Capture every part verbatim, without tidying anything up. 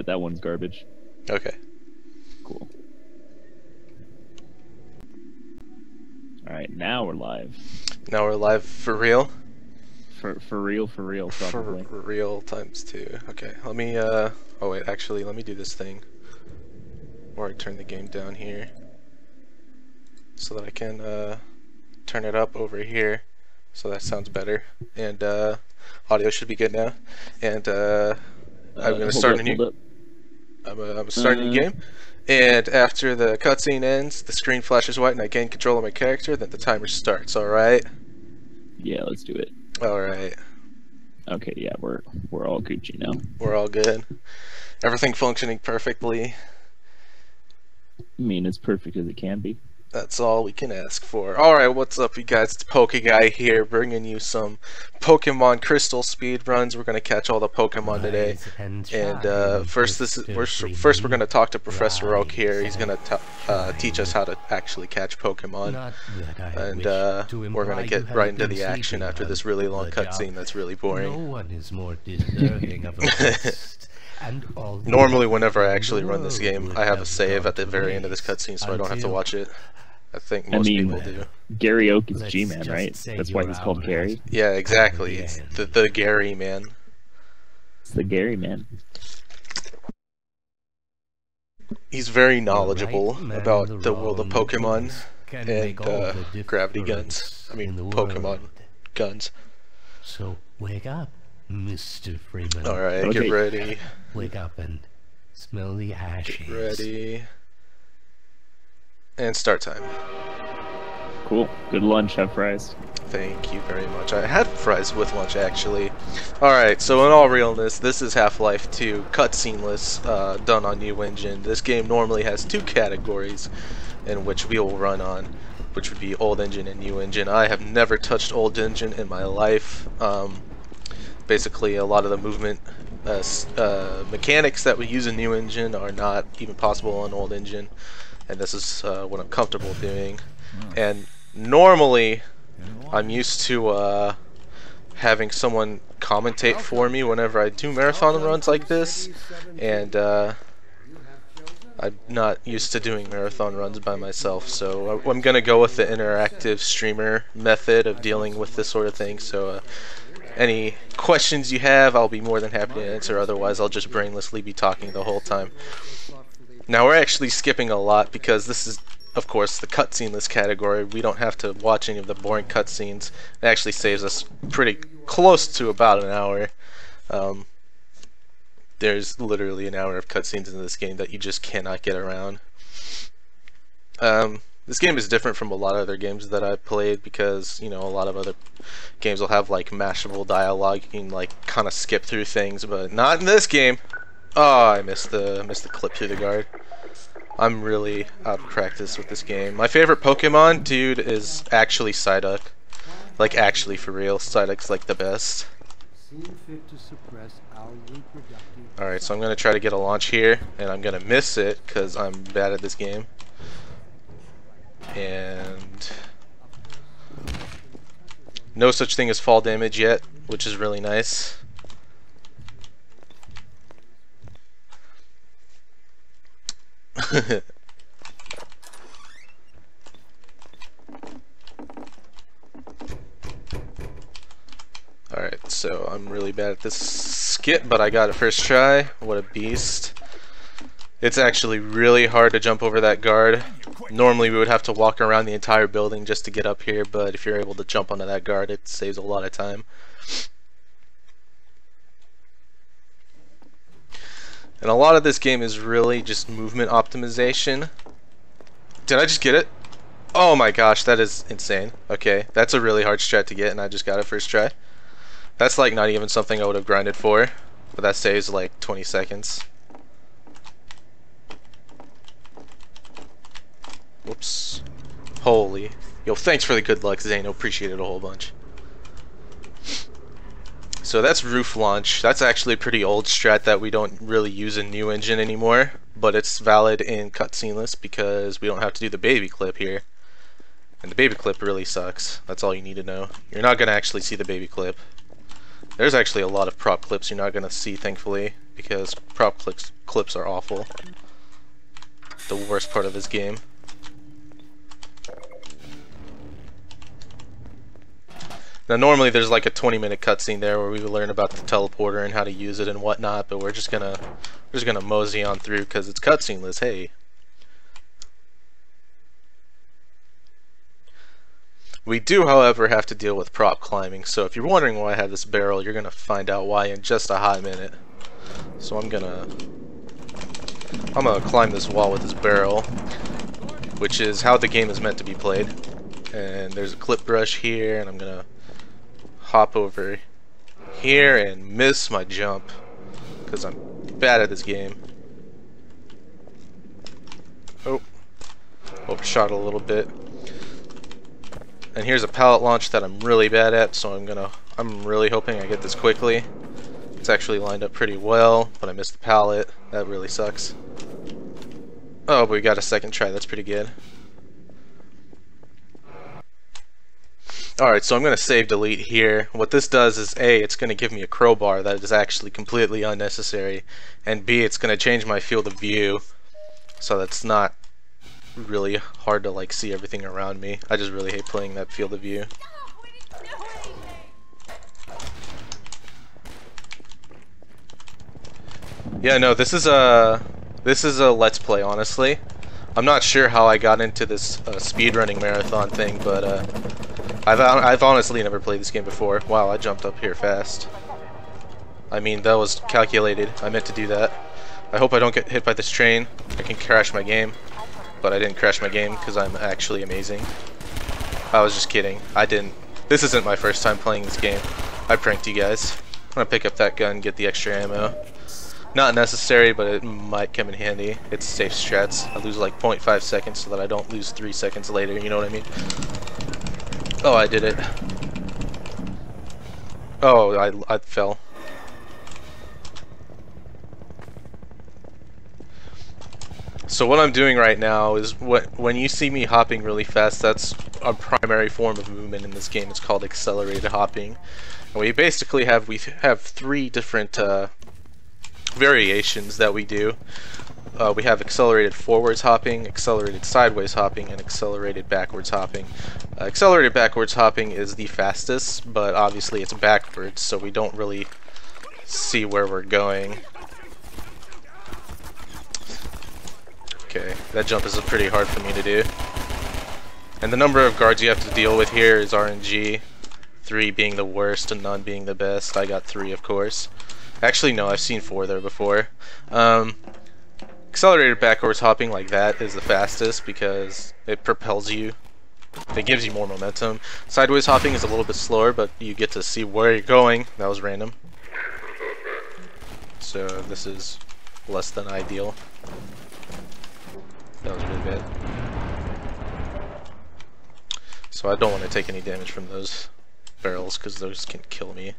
but that one's garbage. Okay. Cool. Alright, now we're live. Now we're live for real? For for real, for real, probably. For real times two. Okay, let me, uh... oh wait, actually, let me do this thing. Or I turn the game down here. So that I can, uh... turn it up over here. So that sounds better. And, uh... audio should be good now. And, uh... I'm Uh, gonna start up, a new... hold up. I'm, uh, I'm starting a Uh, new game. And after the cutscene ends, the screen flashes white and I gain control of my character, then the timer starts, alright? Yeah, let's do it. Alright. Okay, yeah, we're we're all Gucci now. We're all good. Everything functioning perfectly. I mean, as perfect as it can be. That's all we can ask for. Alright, what's up, you guys? It's Pokeguy here, bringing you some Pokemon Crystal speed runs. We're gonna catch all the Pokemon today. And, And uh, first, this is we're, first we're gonna talk to Professor Oak here. He's gonna t uh, teach us how to actually catch Pokemon. And uh, we're gonna get right into the action after this really long cutscene that's really boring. No one is more deserving of a quest. And Normally, whenever I actually run this game, I have a save at the very end of this cutscene, so I don't have to watch it. I think most I mean, people do. Gary Oak is Let's G-Man, just right? say That's why you're he's called ours. Gary. Yeah, exactly. It's the, the Gary man. It's the Gary man. He's very knowledgeable right man about in the the world of wrong Pokemon place can and make all uh, the gravity difference guns. I mean, in the Pokemon world. guns. So wake up, Mister Freeman. Alright, Okay. get ready. Wake up and smell the ashes. Get ready. And start time. Cool. Good lunch. Have fries. Thank you very much. I had fries with lunch, actually. Alright, so in all realness, this is Half-Life two, cutsceneless, uh, done on New Engine. This game normally has two categories in which we will run on, which would be Old Engine and New Engine. I have never touched Old Engine in my life. Um, basically, a lot of the movement uh, s- uh, mechanics that we use in New Engine are not even possible on Old Engine, and this is uh, what I'm comfortable doing. And normally, I'm used to uh, having someone commentate for me whenever I do marathon runs like this, and uh, I'm not used to doing marathon runs by myself, so I'm gonna go with the interactive streamer method of dealing with this sort of thing. So uh, any questions you have, I'll be more than happy to answer. Otherwise, I'll just brainlessly be talking the whole time. Now, we're actually skipping a lot because this is, of course, the cutsceneless category. We don't have to watch any of the boring cutscenes. It actually saves us pretty close to about an hour. Um, there's literally an hour of cutscenes in this game that you just cannot get around. Um, this game is different from a lot of other games that I've played because, you know, a lot of other games will have like mashable dialogue. You can like kind of skip through things, but not in this game. Oh, I missed the missed the clip through the guard. I'm really out of practice with this game. My favorite Pokemon, dude, is actually Psyduck. Like, actually, for real, Psyduck's like the best. Alright, so I'm gonna try to get a launch here, and I'm gonna miss it, because I'm bad at this game. And no such thing as fall damage yet, which is really nice. Alright, so I'm really bad at this skip, but I got it first try. What a beast. It's actually really hard to jump over that guard. Normally we would have to walk around the entire building just to get up here, but if you're able to jump onto that guard, it saves a lot of time. And a lot of this game is really just movement optimization. Did I just get it? Oh my gosh, that is insane. Okay, that's a really hard strat to get, and I just got it first try. That's like not even something I would have grinded for, but that saves like twenty seconds. Whoops. Holy. Yo, thanks for the good luck, Zano. Appreciate it a whole bunch. So that's Roof Launch. That's actually a pretty old strat that we don't really use in New Engine anymore, but it's valid in cutsceneless because we don't have to do the baby clip here. And the baby clip really sucks. That's all you need to know. You're not going to actually see the baby clip. There's actually a lot of prop clips you're not going to see, thankfully, because prop clips, clips are awful. The worst part of this game. Now normally there's like a twenty minute cutscene there where we would learn about the teleporter and how to use it and whatnot, but we're just gonna we're just gonna mosey on through because it's cutsceneless. Hey. We do, however, have to deal with prop climbing, so if you're wondering why I have this barrel, you're gonna find out why in just a hot minute. So I'm gonna I'm gonna climb this wall with this barrel, which is how the game is meant to be played. And there's a clip brush here, and I'm gonna hop over here and miss my jump because I'm bad at this game. Oh, overshot a little bit. And here's a pallet launch that I'm really bad at, so I'm gonna I'm really hoping I get this quickly. It's actually lined up pretty well, but I missed the pallet. That really sucks. Oh, but we got a second try. That's pretty good. Alright, so I'm going to save delete here. What this does is A, it's going to give me a crowbar that is actually completely unnecessary, and B, it's going to change my field of view so that's not really hard to like see everything around me. I just really hate playing that field of view. Yeah, no, this is a this is a let's play, honestly. I'm not sure how I got into this uh, speedrunning marathon thing, but uh I've, I've honestly never played this game before. Wow, I jumped up here fast. I mean, that was calculated. I meant to do that. I hope I don't get hit by this train. I can crash my game. But I didn't crash my game because I'm actually amazing. I was just kidding. I didn't. This isn't my first time playing this game. I pranked you guys. I'm gonna pick up that gun, get the extra ammo. Not necessary, but it might come in handy. It's safe strats. I lose like zero point five seconds so that I don't lose three seconds later, you know what I mean? Oh, I did it. Oh, I, I fell. So what I'm doing right now is, what when you see me hopping really fast, that's a primary form of movement in this game. It's called accelerated hopping. And we basically have we have three different uh, variations that we do. Uh, we have accelerated forwards hopping, accelerated sideways hopping, and accelerated backwards hopping. Uh, accelerated backwards hopping is the fastest, but obviously it's backwards, so we don't really see where we're going. Okay, that jump is pretty hard for me to do. And the number of guards you have to deal with here is R N G. Three being the worst and none being the best. I got three, of course. Actually, no, I've seen four there before. Um, accelerated backwards hopping like that is the fastest because it propels you. It gives you more momentum. Sideways hopping is a little bit slower, but you get to see where you're going. That was random. So this is less than ideal. That was really bad. So I don't want to take any damage from those barrels because those can kill me.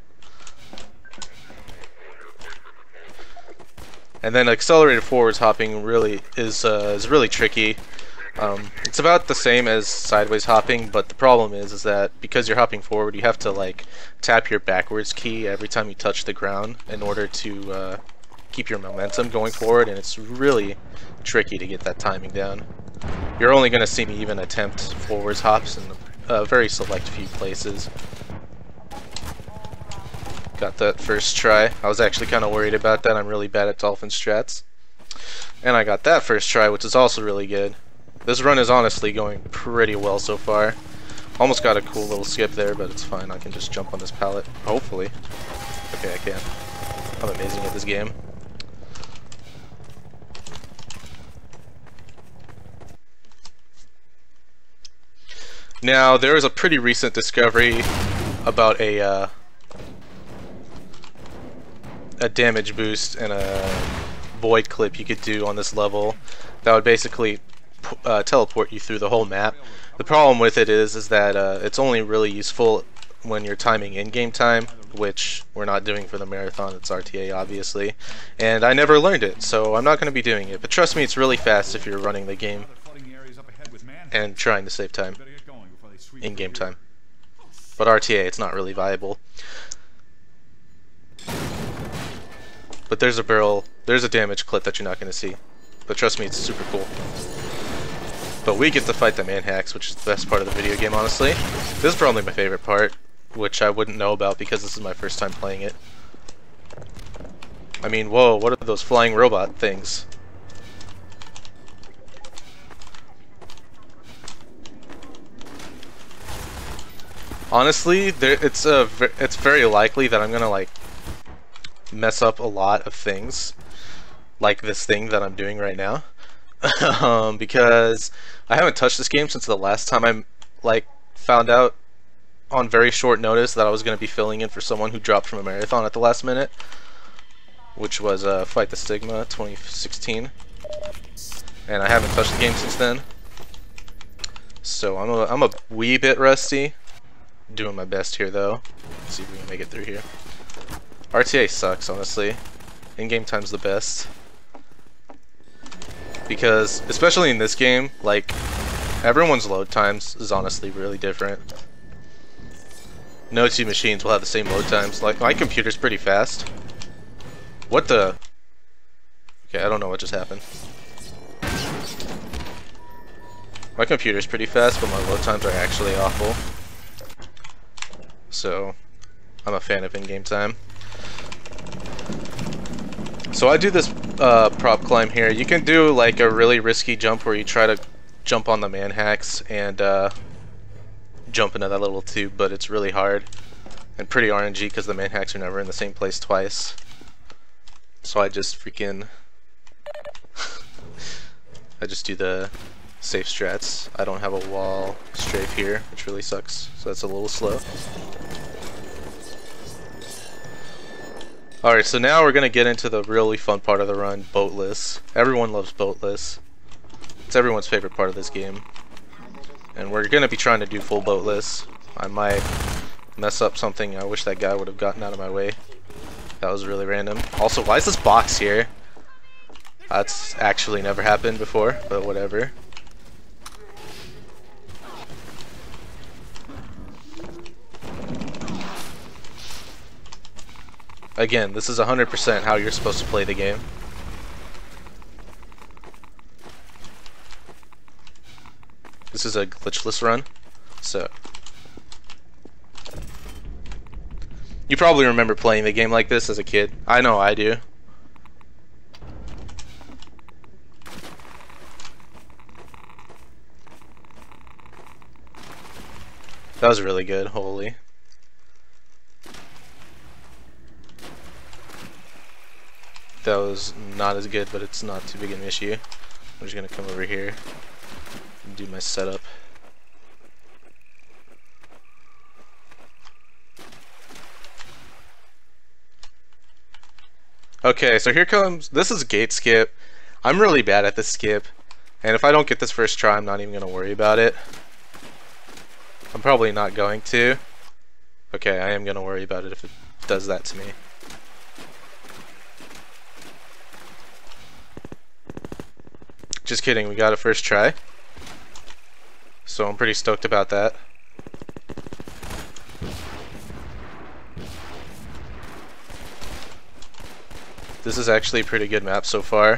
And then accelerated forwards hopping really is uh, is really tricky. Um, it's about the same as sideways hopping, but the problem is is that because you're hopping forward, you have to like tap your backwards key every time you touch the ground in order to uh, keep your momentum going forward, and it's really tricky to get that timing down. You're only going to see me even attempt forwards hops in a very select few places. Got that first try. I was actually kind of worried about that. I'm really bad at dolphin strats. And I got that first try, which is also really good. This run is honestly going pretty well so far. Almost got a cool little skip there, but it's fine. I can just jump on this pallet. Hopefully. Okay, I can. I'm amazing at this game. Now, there is a pretty recent discovery about a uh, a damage boost and a void clip you could do on this level that would basically uh, teleport you through the whole map. The problem with it is is that uh, it's only really useful when you're timing in-game time, which we're not doing for the marathon. It's R T A, obviously, and I never learned it, so I'm not going to be doing it. But trust me, it's really fast if you're running the game and trying to save time, in-game time. But R T A, it's not really viable. But there's a barrel, there's a damage clip that you're not going to see. But trust me, it's super cool. But we get to fight the manhacks, which is the best part of the video game, honestly. This is probably my favorite part, which I wouldn't know about because this is my first time playing it. I mean, whoa, what are those flying robot things? Honestly, there, it's a, it's very likely that I'm gonna like mess up a lot of things, like this thing that I'm doing right now, um, because I haven't touched this game since the last time I like found out on very short notice that I was gonna be filling in for someone who dropped from a marathon at the last minute, which was uh, Fight the Stigma twenty sixteen, and I haven't touched the game since then. So I'm a, I'm a wee bit rusty. Doing my best here though. Let's see if we can make it through here. R T A sucks, honestly. In-game time's the best. Because, especially in this game, like, everyone's load times is honestly really different. No two machines will have the same load times. Like, my computer's pretty fast. What the? Okay, I don't know what just happened. My computer's pretty fast, but my load times are actually awful. So, I'm a fan of in-game time. So I do this uh, prop climb here. You can do like a really risky jump where you try to jump on the manhacks and uh, jump into that little tube, but it's really hard and pretty R N G because the manhacks are never in the same place twice. So I just freaking I just do the safe strats. I don't have a wall strafe here, which really sucks, so that's a little slow. Alright, so now we're gonna get into the really fun part of the run, boatless. Everyone loves boatless. It's everyone's favorite part of this game. And we're gonna be trying to do full boatless. I might mess up something. I wish that guy would have gotten out of my way. That was really random. Also, why is this box here? That's actually never happened before, but whatever. Again, this is one hundred percent how you're supposed to play the game. This is a glitchless run, so you probably remember playing the game like this as a kid. I know I do. That was really good, holy. That was not as good, but it's not too big an issue. I'm just gonna come over here and do my setup. Okay, so here comes, this is gate skip. I'm really bad at this skip, and if I don't get this first try, I'm not even gonna worry about it. I'm probably not going to. Okay, I am gonna worry about it if it does that to me. Just kidding, we got it first try. So I'm pretty stoked about that. This is actually a pretty good map so far.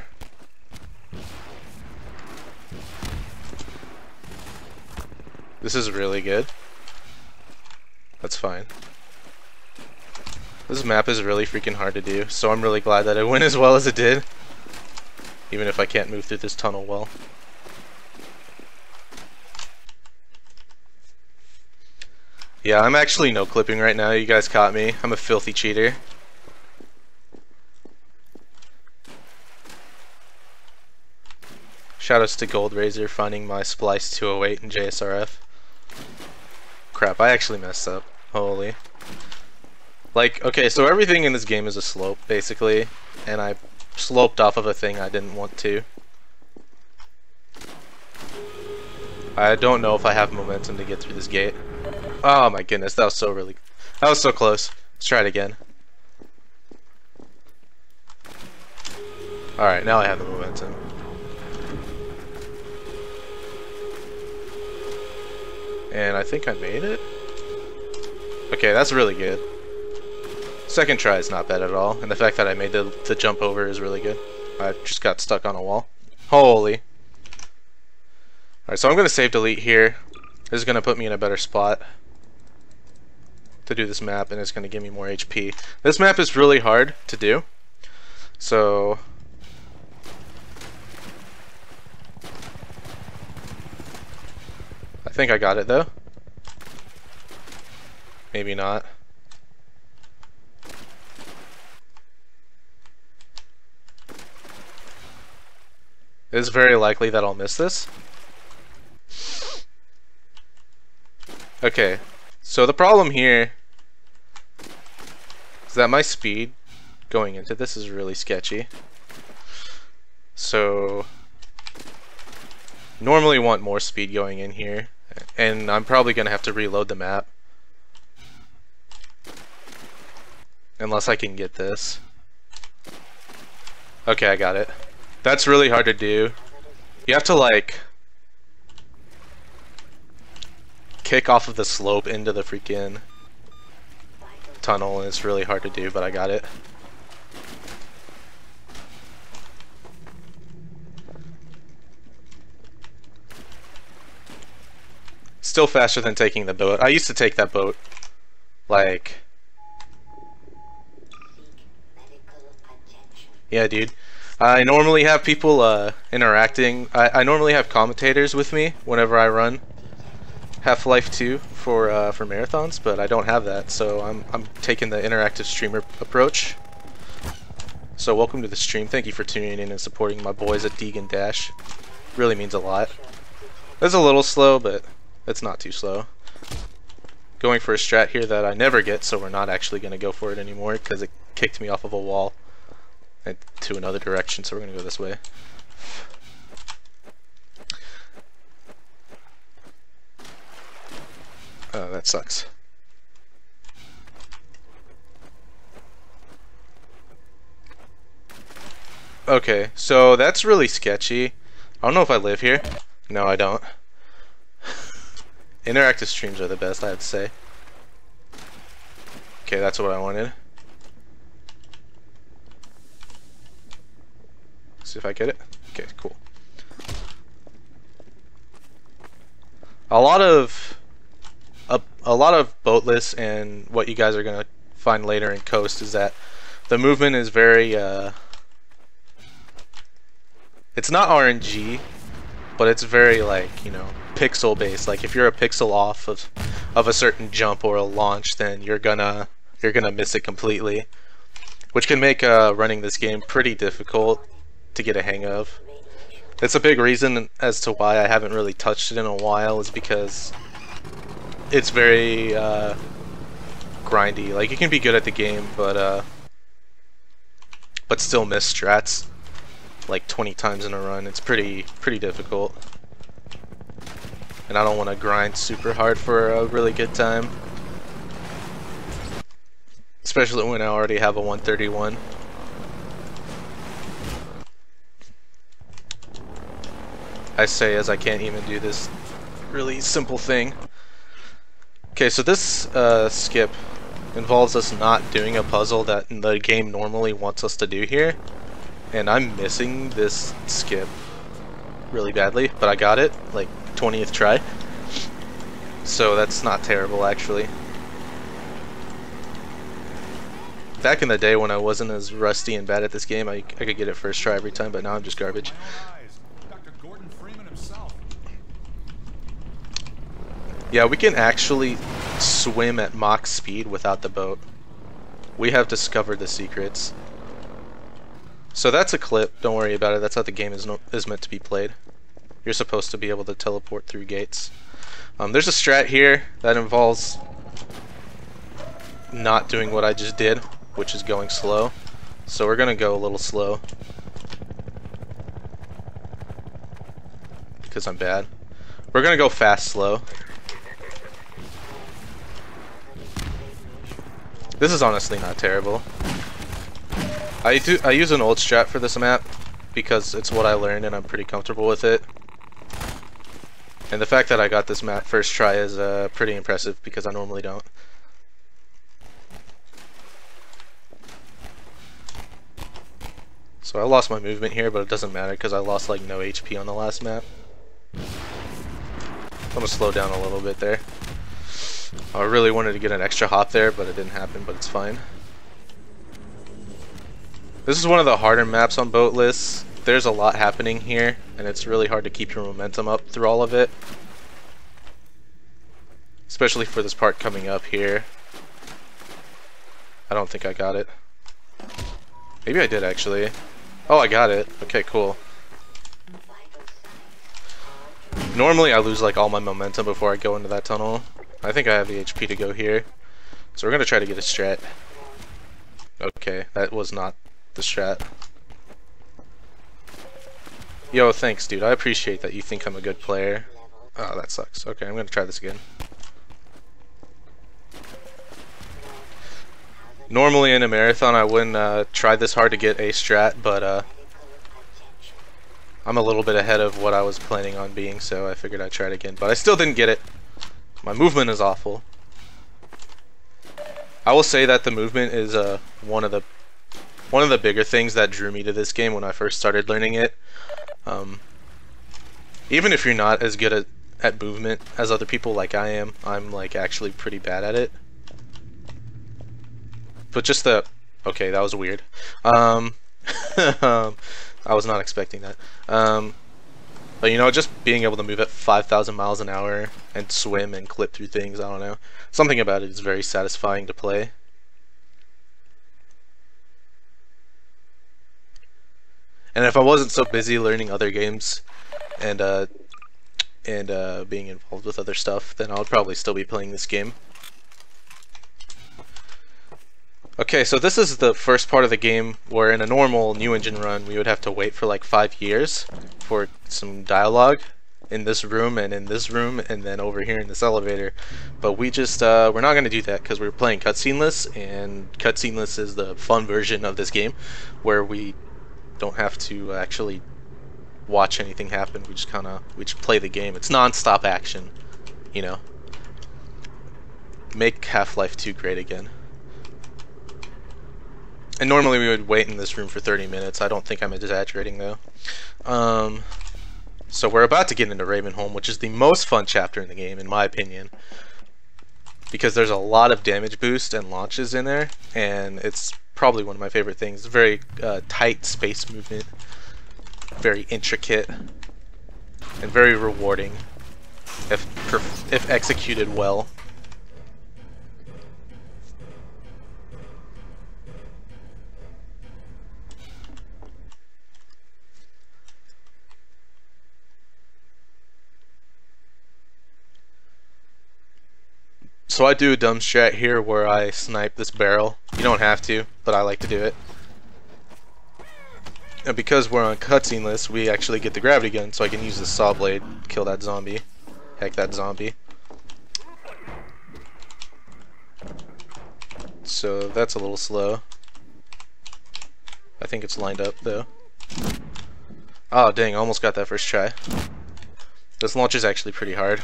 This is really good. That's fine. This map is really freaking hard to do, so I'm really glad that it went as well as it did. Even if I can't move through this tunnel well. Yeah, I'm actually no clipping right now. You guys caught me. I'm a filthy cheater. Shoutouts to Gold Razor finding my Splice two oh eight in J S R F. Crap, I actually messed up. Holy. Like, okay, so everything in this game is a slope, basically, and I sloped off of a thing I didn't want to. I don't know if I have momentum to get through this gate. Oh my goodness, that was so really, that was so close. Let's try it again. Alright, now I have the momentum. And I think I made it? Okay, that's really good. Second try is not bad at all, and the fact that I made the, the jump over is really good. I just got stuck on a wall. Holy. Alright, so I'm going to save delete here. This is going to put me in a better spot to do this map, and it's going to give me more H P. This map is really hard to do, so I think I got it though. Maybe not. It's very likely that I'll miss this. Okay, so the problem here is that my speed going into this is really sketchy. So normally want more speed going in here, and I'm probably gonna have to reload the map unless I can get this. Okay, I got it. That's really hard to do. You have to like kick off of the slope into the freaking tunnel, and it's really hard to do, but I got it. Still faster than taking the boat. I used to take that boat like, yeah, dude. I normally have people uh, interacting. I, I normally have commentators with me whenever I run Half-Life two for uh, for marathons, but I don't have that, so I'm I'm taking the interactive streamer approach. So welcome to the stream. Thank you for tuning in and supporting my boys at Deegan Dash. Really means a lot. It's a little slow, but it's not too slow. Going for a strat here that I never get, so we're not actually going to go for it anymore because it kicked me off of a wall to another direction, so we're gonna go this way. Oh, that sucks. Okay, so that's really sketchy. I don't know if I live here. No, I don't. Interactive streams are the best, I have to say. Okay, that's what I wanted. See if I get it. Okay, cool. A lot of a, a lot of Boatless and what you guys are gonna find later in Coast is that the movement is very uh, it's not R N G, but it's very like, you know, pixel based. Like if you're a pixel off of of a certain jump or a launch, then you're gonna you're gonna miss it completely, which can make uh, running this game pretty difficult to get a hang of. It's a big reason as to why I haven't really touched it in a while, is because it's very uh, grindy. Like you can be good at the game, but uh, but still miss strats like twenty times in a run. It's pretty pretty difficult, and I don't want to grind super hard for a really good time, especially when I already have a one thirty-one. I say as I can't even do this really simple thing. Okay, so this uh, skip involves us not doing a puzzle that the game normally wants us to do here, and I'm missing this skip really badly, but I got it, like twentieth try, so that's not terrible actually. Back in the day when I wasn't as rusty and bad at this game, I, I could get it first try every time, but now I'm just garbage. Yeah, we can actually swim at Mach speed without the boat. We have discovered the secrets. So that's a clip, don't worry about it, that's how the game is, no is meant to be played. You're supposed to be able to teleport through gates. Um, there's a strat here that involves not doing what I just did, which is going slow. So we're gonna go a little slow, because I'm bad. We're gonna go fast slow. This is honestly not terrible. I do I use an old strat for this map because it's what I learned and I'm pretty comfortable with it. And the fact that I got this map first try is uh, pretty impressive because I normally don't. So I lost my movement here, but it doesn't matter because I lost like no H P on the last map. I'm gonna slow down a little bit there. I really wanted to get an extra hop there, but it didn't happen, but it's fine. This is one of the harder maps on Boatless. There's a lot happening here, and it's really hard to keep your momentum up through all of it. Especially for this part coming up here. I don't think I got it. Maybe I did actually. Oh, I got it. Okay, cool. Normally I lose like all my momentum before I go into that tunnel. I think I have the H P to go here. So we're gonna try to get a strat. Okay, that was not the strat. Yo, thanks dude. I appreciate that you think I'm a good player. Oh, that sucks. Okay, I'm gonna try this again. Normally in a marathon I wouldn't uh, try this hard to get a strat, but uh, I'm a little bit ahead of what I was planning on being, so I figured I'd try it again. But I still didn't get it. My movement is awful. I will say that the movement is uh, one of the one of the bigger things that drew me to this game when I first started learning it. Um, even if you're not as good at, at movement as other people like I am, I'm like actually pretty bad at it. But just the... Okay, that was weird. Um, I was not expecting that. Um, but you know, just being able to move at five thousand miles an hour and swim and clip through things, I don't know. Something about it is very satisfying to play. And if I wasn't so busy learning other games and uh, and uh, being involved with other stuff, then I would probably still be playing this game. Okay, so this is the first part of the game where in a normal new engine run we would have to wait for like five years for some dialogue in this room and in this room and then over here in this elevator. But we just, uh, we're not going to do that because we're playing cutsceneless, and cutsceneless is the fun version of this game where we don't have to actually watch anything happen. We just kind of, we just play the game. It's non-stop action, you know. Make Half-Life two great again. And normally we would wait in this room for thirty minutes. I don't think I'm exaggerating though. Um, so we're about to get into Ravenholm, which is the most fun chapter in the game, in my opinion. Because there's a lot of damage boost and launches in there, and it's probably one of my favorite things. Very uh, tight space movement, very intricate, and very rewarding if, perf if executed well. So I do a dumb strat here where I snipe this barrel. You don't have to, but I like to do it. And because we're on cutsceneless, we actually get the gravity gun, so I can use the saw blade to kill that zombie. Heck, that zombie. So that's a little slow. I think it's lined up though. Oh dang, I almost got that first try. This launch is actually pretty hard.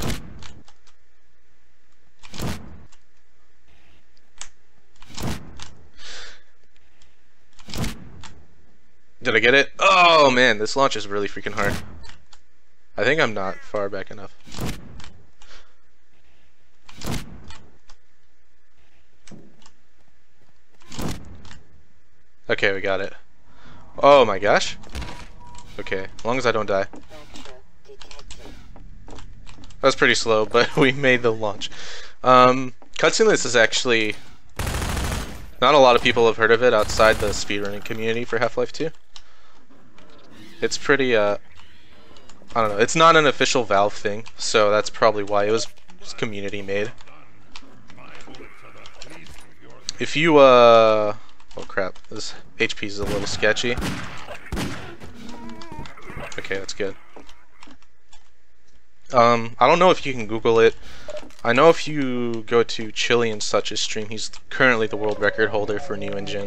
Did I get it? Oh man, this launch is really freaking hard. I think I'm not far back enough. Okay, we got it. Oh my gosh. Okay, as long as I don't die. That was pretty slow, but we made the launch. Um, Cutsceneless is actually... Not a lot of people have heard of it outside the speedrunning community for Half-Life two. It's pretty, uh... I don't know, it's not an official Valve thing, so that's probably why it was community made. If you, uh... oh crap, this H P is a little sketchy. Okay, that's good. Um, I don't know if you can Google it. I know if you go to Chili and Such's stream, he's currently the world record holder for New Engine.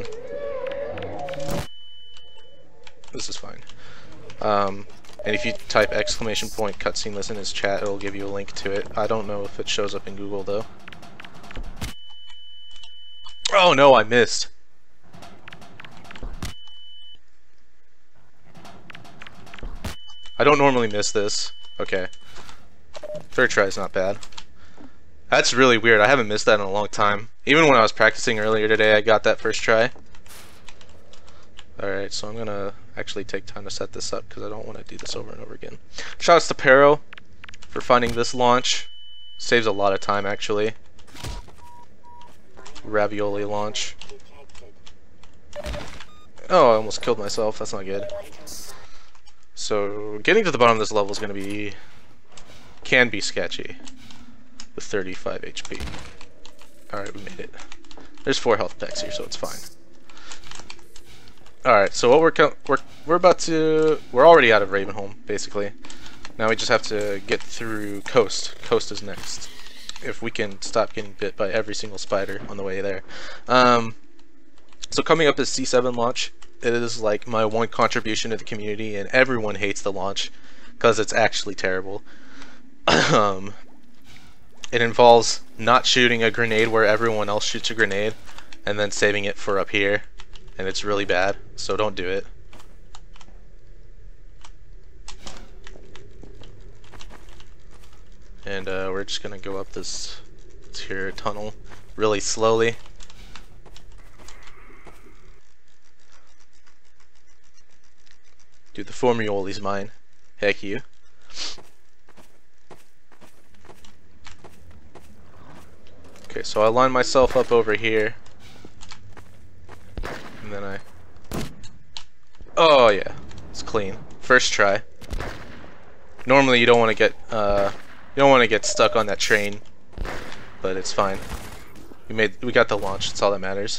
This is fine. Um, and if you type exclamation point cutsceneless in his chat, it'll give you a link to it. I don't know if it shows up in Google though. Oh no, I missed. I don't normally miss this. Okay. Third try is not bad. That's really weird. I haven't missed that in a long time. Even when I was practicing earlier today, I got that first try. Alright, so I'm gonna actually take time to set this up because I don't want to do this over and over again. Shoutouts to Pero for finding this launch. Saves a lot of time actually. Ravioli launch. Oh, I almost killed myself. That's not good. So getting to the bottom of this level is gonna be can be sketchy with thirty-five H P. Alright, we made it. There's four health packs here, so it's fine. Alright, so what we're, we're we're about to we're already out of Ravenholm, basically. Now we just have to get through Coast. Coast is next. If we can stop getting bit by every single spider on the way there. Um, so coming up is C seven launch. It is like my one contribution to the community, and everyone hates the launch because it's actually terrible. um, it involves not shooting a grenade where everyone else shoots a grenade, and then saving it for up here. And it's really bad, so don't do it. And uh, we're just gonna go up this tier tunnel really slowly. Dude, the Formioli's mine. Heck you. Okay, so I line myself up over here. And then I... Oh yeah, it's clean. First try. Normally you don't want to get uh, you don't want to get stuck on that train, but it's fine. We made, we got the launch. That's all that matters.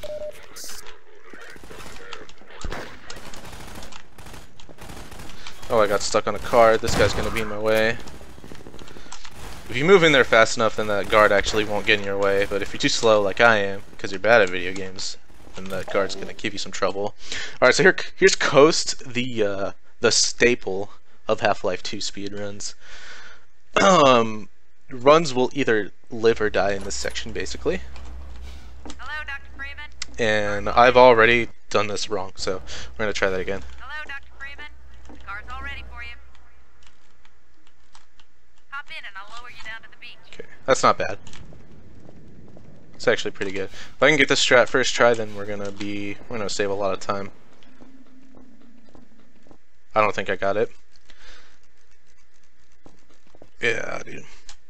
Oh, I got stuck on a car. This guy's gonna be in my way. If you move in there fast enough, then that guard actually won't get in your way. But if you're too slow, like I am, because you're bad at video games, and that guard's gonna give you some trouble. Alright, so here, here's Coast, the uh, the staple of Half-Life two speedruns. Um, runs will either live or die in this section, basically. Hello, Doctor Freeman. And I've already done this wrong, so we're gonna try that again. Hello, Doctor Freeman. The car's all ready for you. Hop in and I'll lower you down to the beach. Okay, that's not bad. It's actually pretty good. If I can get this strat first try, then we're gonna be we're gonna save a lot of time. I don't think I got it. Yeah, dude.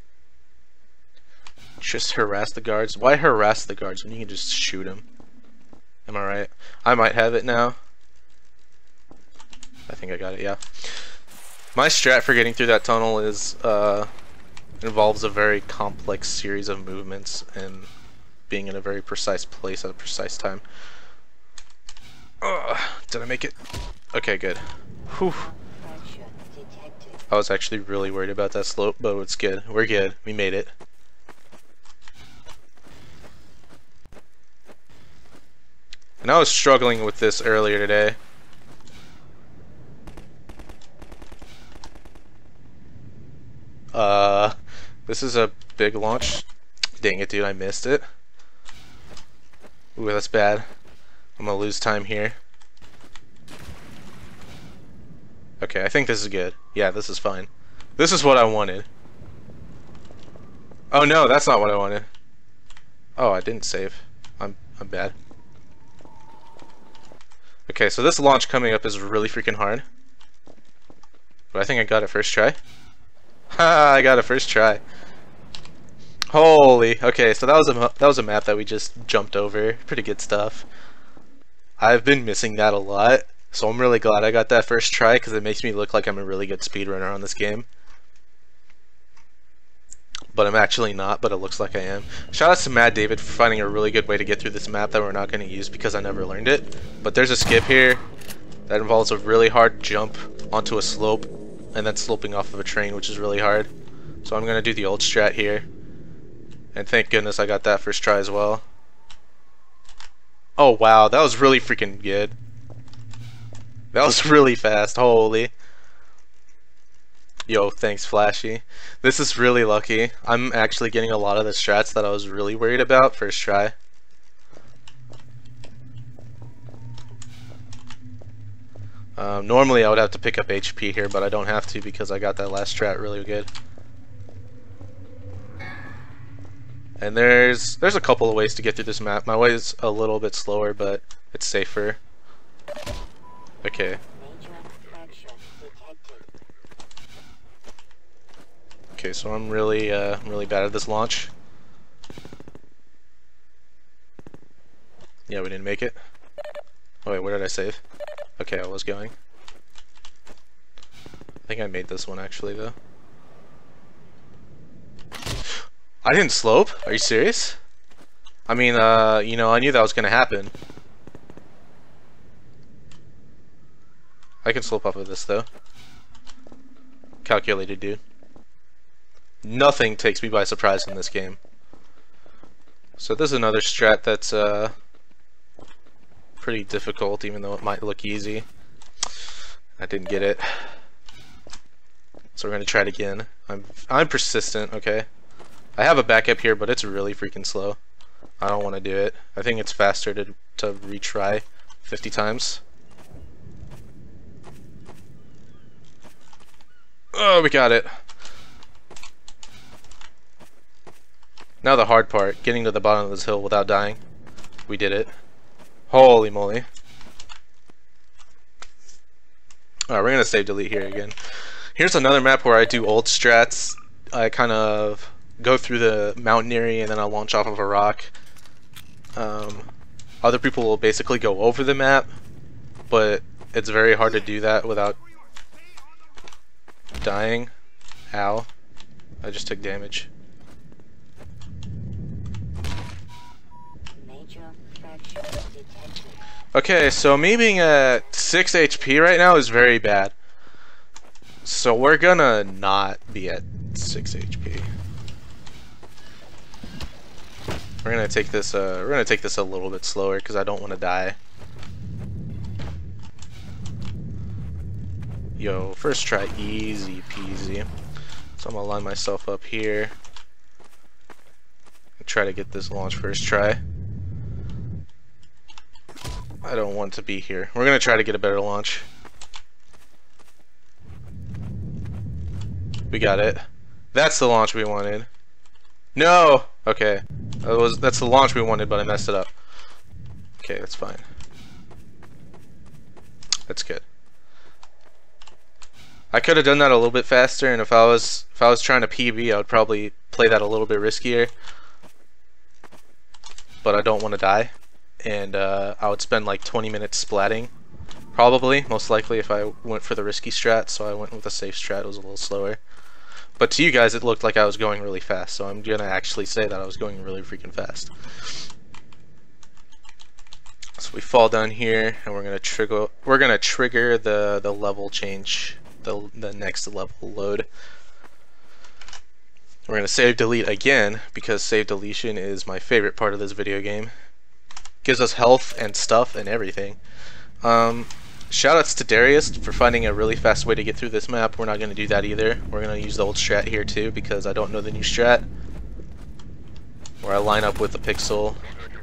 Just harass the guards. Why harass the guards when you can just shoot them? Am I right? I might have it now. I think I got it, yeah. My strat for getting through that tunnel is uh, involves a very complex series of movements and being in a very precise place at a precise time. Ugh, did I make it? Okay, good. Whew. I was actually really worried about that slope, but it's good. We're good. We made it. And I was struggling with this earlier today. Uh, this is a big launch. Dang it, dude, I missed it. Ooh, that's bad. I'm gonna lose time here. Okay, I think this is good. Yeah, this is fine. This is what I wanted. Oh no, that's not what I wanted. Oh, I didn't save. I'm I'm bad. Okay, so this launch coming up is really freaking hard. But I think I got it first try. Ha! I got it first try. Holy. Okay, so that was a that was a map that we just jumped over. Pretty good stuff. I've been missing that a lot, so I'm really glad I got that first try because it makes me look like I'm a really good speedrunner on this game. But I'm actually not, but it looks like I am. Shout out to Mad David for finding a really good way to get through this map that we're not going to use because I never learned it. But there's a skip here that involves a really hard jump onto a slope and then sloping off of a train, which is really hard. So I'm going to do the old strat here. And thank goodness I got that first try as well. Oh wow, that was really freaking good. That was really fast, holy. Yo, thanks Flashy. This is really lucky. I'm actually getting a lot of the strats that I was really worried about first try. Um, normally I would have to pick up H P here, but I don't have to because I got that last strat really good. And there's there's a couple of ways to get through this map. My way is a little bit slower, but it's safer. Okay. Okay, so I'm really uh, really bad at this launch. Yeah, we didn't make it. Oh wait, where did I save? Okay, I was going. I think I made this one actually though. I didn't slope? Are you serious? I mean, uh, you know, I knew that was gonna happen. I can slope off of this though. Calculated, dude. Nothing takes me by surprise in this game. So this is another strat that's uh pretty difficult, even though it might look easy. I didn't get it, so we're gonna try it again. I'm I'm persistent. Okay, I have a backup here, but it's really freaking slow. I don't want to do it. I think it's faster to to retry fifty times. Oh, we got it. Now the hard part, getting to the bottom of this hill without dying. We did it. Holy moly. Alright, we're gonna save delete here again. Here's another map where I do old strats. I kind of go through the mountain area and then I'll launch off of a rock. Um, other people will basically go over the map, but it's very hard to do that without dying. Ow. I just took damage. Okay, so me being at six H P right now is very bad. So we're gonna not be at six H P. We're gonna take this. Uh, we're gonna take this a little bit slower because I don't want to die. Yo, first try, easy peasy. So I'm gonna line myself up here. Try to get this launch first try. I don't want to be here. We're gonna try to get a better launch. We got it. That's the launch we wanted. No! Okay. That was that's the launch we wanted, but I messed it up. Okay, that's fine. That's good. I could have done that a little bit faster, and if I was if I was trying to P B, I would probably play that a little bit riskier. But I don't want to die. And uh, I would spend like twenty minutes splatting, probably, most likely, if I went for the risky strat. So I went with a safe strat. It was a little slower, but to you guys it looked like I was going really fast, so I'm gonna actually say that I was going really freaking fast. So we fall down here and we're gonna trigger we're gonna trigger the the level change, the, the next level load. We're gonna save delete again because save deletion is my favorite part of this video game. Gives us health and stuff and everything. Um, Shoutouts to Darius for finding a really fast way to get through this map. We're not going to do that either. We're going to use the old strat here too because I don't know the new strat. Where I line up with a pixel.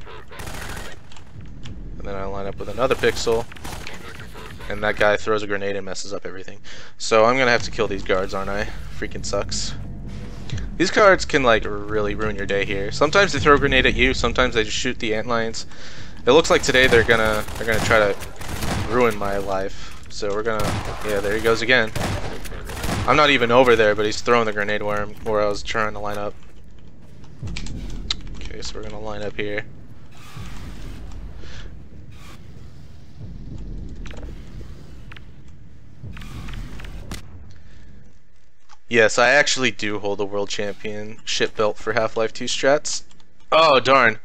And then I line up with another pixel. And that guy throws a grenade and messes up everything. So I'm going to have to kill these guards, aren't I? Freaking sucks. These cards can like really ruin your day here. Sometimes they throw a grenade at you, sometimes they just shoot the antlions. It looks like today they're gonna they're gonna try to ruin my life. So we're gonna yeah, there he goes again. I'm not even over there, but he's throwing the grenade where I'm, where I was trying to line up. Okay, so we're gonna line up here. Yes, I actually do hold the world championship belt for Half-Life two strats. Oh, darn.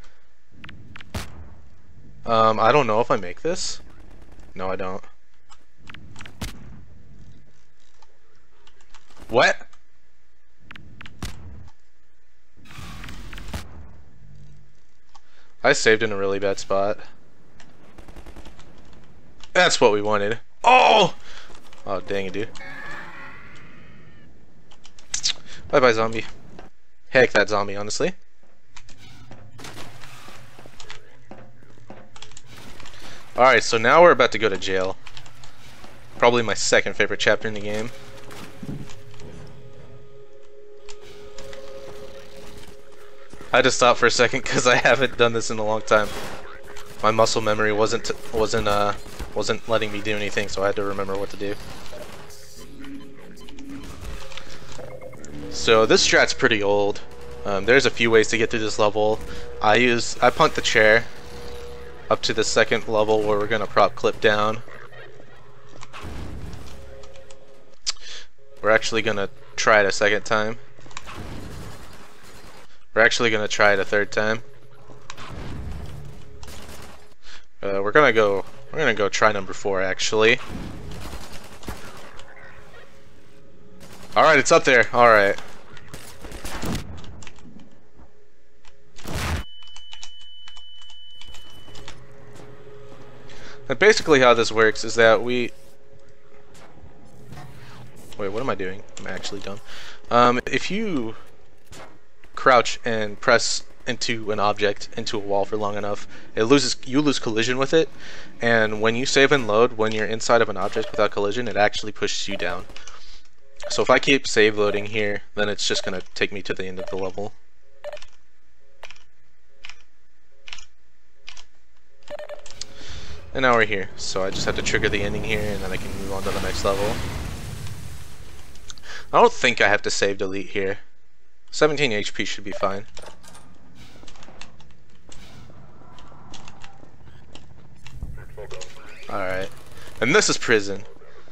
Um, I don't know if I make this. No, I don't. What? I saved in a really bad spot. That's what we wanted. Oh! Oh, dang it, dude. Bye bye, zombie. Heck, that zombie, honestly. Alright, so now we're about to go to jail. probably my second favorite chapter in the game. I had to stop for a second because I haven't done this in a long time. My muscle memory wasn't wasn't uh wasn't letting me do anything, so I had to remember what to do. So this strat's pretty old. Um, there's a few ways to get through this level. I use I punt the chair up to the second level where we're gonna prop clip down. We're actually gonna try it a second time. We're actually gonna try it a third time. Uh, we're gonna go. We're gonna go try number four actually. All right, it's up there. All right. And basically, how this works is that we. Wait, what am I doing? I'm actually dumb. Um, if you crouch and press into an object, into a wall for long enough, it loses. You lose collision with it, and when you save and load, when you're inside of an object without collision, it actually pushes you down. So if I keep save loading here, then it's just gonna take me to the end of the level. And now we're here, so I just have to trigger the ending here, and then I can move on to the next level. I don't think I have to save delete here. seventeen H P should be fine. Alright. And this is prison.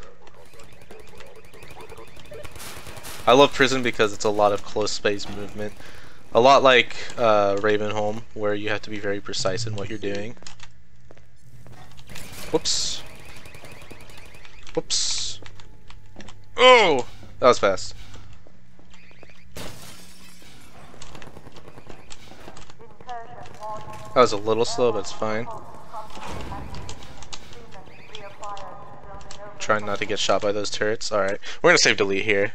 I love prison because it's a lot of close space movement. A lot like uh, Ravenholm, where you have to be very precise in what you're doing. Whoops. Whoops. Oh! That was fast. That was a little slow, but it's fine. Trying not to get shot by those turrets. Alright. We're gonna save delete here.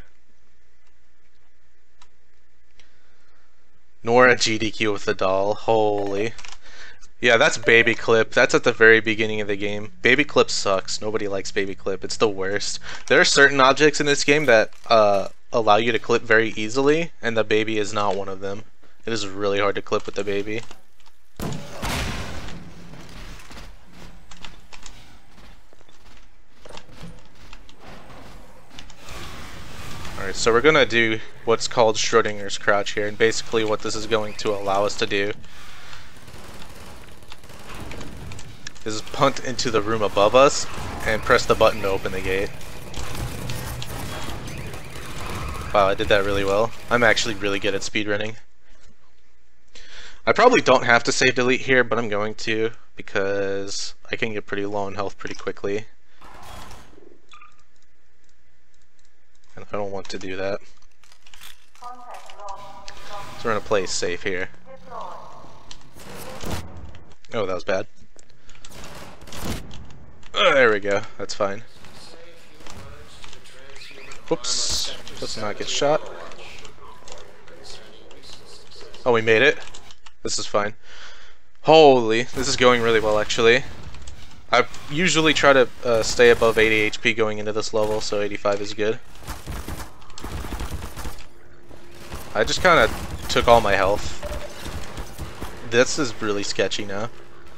Nora G D Q with the doll. Holy. Yeah, that's Baby Clip. That's at the very beginning of the game. Baby Clip sucks. Nobody likes Baby Clip. It's the worst. There are certain objects in this game that uh, allow you to clip very easily, and the baby is not one of them. It is really hard to clip with the baby. Alright, so we're gonna do what's called Schrodinger's crouch here, and basically what this is going to allow us to do is punt into the room above us and press the button to open the gate. Wow, I did that really well. I'm actually really good at speedrunning. I probably don't have to save delete here, but I'm going to because I can get pretty low on health pretty quickly. And I don't want to do that. So we're gonna play safe here. Oh, that was bad. Oh, there we go. That's fine. Whoops. Let's not get shot. Oh, we made it. This is fine. Holy, this is going really well actually. I usually try to uh, stay above eighty H P going into this level, so eighty-five is good. I just kind of took all my health. This is really sketchy now.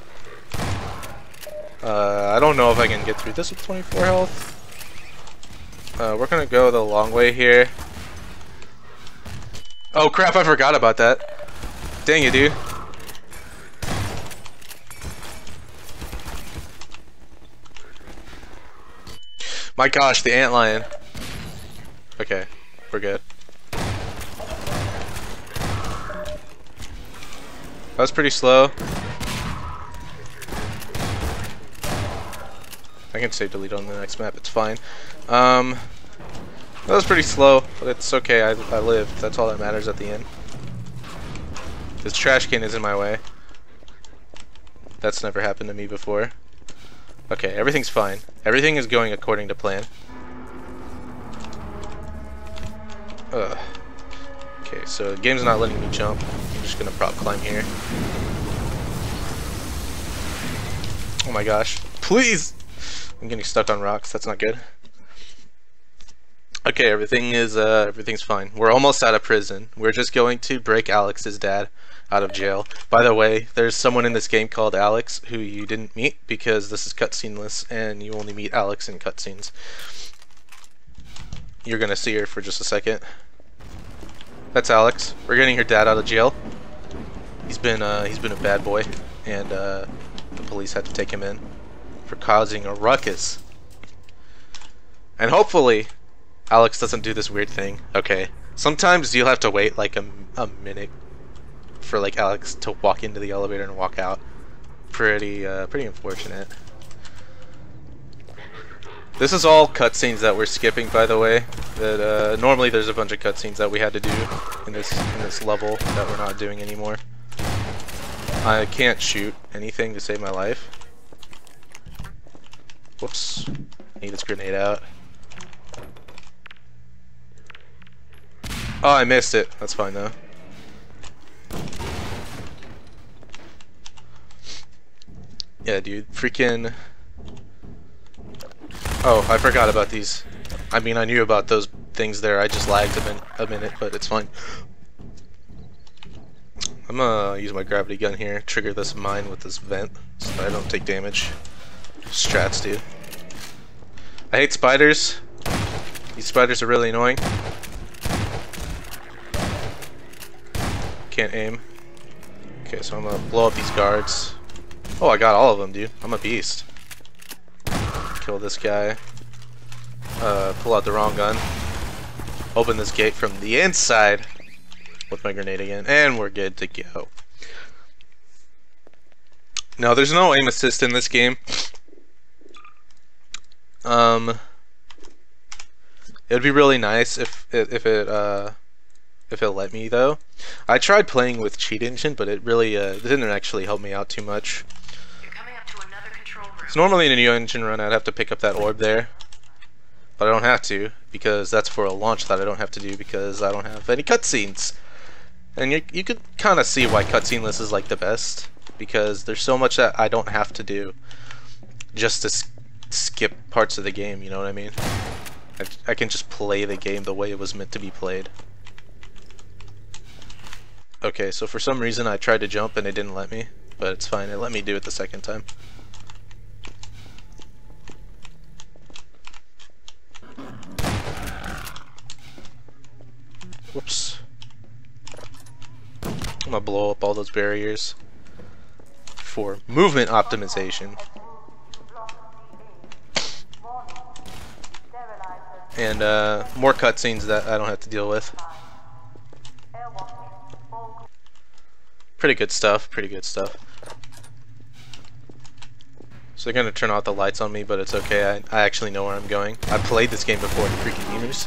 Uh, I don't know if I can get through this with twenty-four health. Uh, we're gonna go the long way here. Oh crap, I forgot about that. Dang it, dude. My gosh, the antlion. Okay, we're good. That was pretty slow. I can save delete on the next map, it's fine. Um, that was pretty slow, but it's okay, I, I lived. That's all that matters at the end. This trash can is in my way. That's never happened to me before. Okay, everything's fine. Everything is going according to plan. Ugh. Okay, so the game's not letting me jump. I'm just gonna prop climb here. Oh my gosh. Please! I'm getting stuck on rocks. That's not good. Okay, everything is uh, everything's fine. We're almost out of prison. We're just going to break Alex's dad out of jail. By the way, there's someone in this game called Alex who you didn't meet because this is cutsceneless, and you only meet Alex in cutscenes. You're gonna see her for just a second. That's Alex. We're getting her dad out of jail. He's been uh, he's been a bad boy, and uh, the police had to take him in for causing a ruckus. And hopefully, Alex doesn't do this weird thing. Okay, sometimes you'll have to wait like a, a minute for like Alex to walk into the elevator and walk out. Pretty, uh, pretty unfortunate. This is all cutscenes that we're skipping, by the way. That uh, normally there's a bunch of cutscenes that we had to do in this in this level that we're not doing anymore. I can't shoot anything to save my life. Whoops! Need this grenade out. Oh, I missed it. That's fine though. Yeah, dude. Freaking. Oh, I forgot about these. I mean, I knew about those things there. I just lagged a, min a minute, but it's fine. I'm gonna use my gravity gun here, trigger this mine with this vent so that I don't take damage. Strats, dude. I hate spiders. These spiders are really annoying. Can't aim. Okay, so I'm gonna blow up these guards. Oh, I got all of them, dude. I'm a beast. Kill this guy. Uh, pull out the wrong gun. Open this gate from the inside with my grenade again, and we're good to go. Now, there's no aim assist in this game. Um, it would be really nice if it, if it uh, if it let me though. I tried playing with Cheat Engine, but it really uh, it didn't actually help me out too much. You're coming up to another control room. So normally in a new engine run, I'd have to pick up that orb there, but I don't have to because that's for a launch that I don't have to do because I don't have any cutscenes. And you you could kind of see why cutsceneless is like the best because there's so much that I don't have to do just to s skip parts of the game. You know what I mean? I, I can just play the game the way it was meant to be played. Okay, so for some reason I tried to jump and it didn't let me, but it's fine. It let me do it the second time. Whoops. I'm gonna blow up all those barriers for movement optimization. And uh, more cutscenes that I don't have to deal with. Pretty good stuff, pretty good stuff. So they're gonna turn off the lights on me, but it's okay. I, I actually know where I'm going. I played this game before in freaking gamers.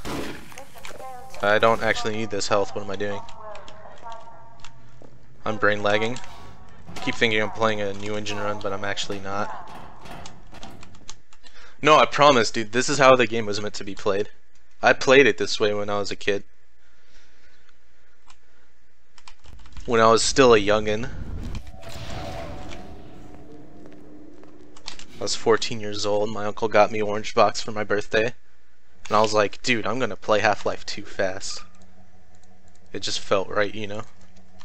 I don't actually need this health. What am I doing? I'm brain lagging. I keep thinking I'm playing a new engine run, but I'm actually not. No, I promise, dude. This is how the game was meant to be played. I played it this way when I was a kid. When I was still a youngin'. I was fourteen years old. My uncle got me Orange Box for my birthday. And I was like, dude, I'm gonna play Half-Life two fast. It just felt right, you know?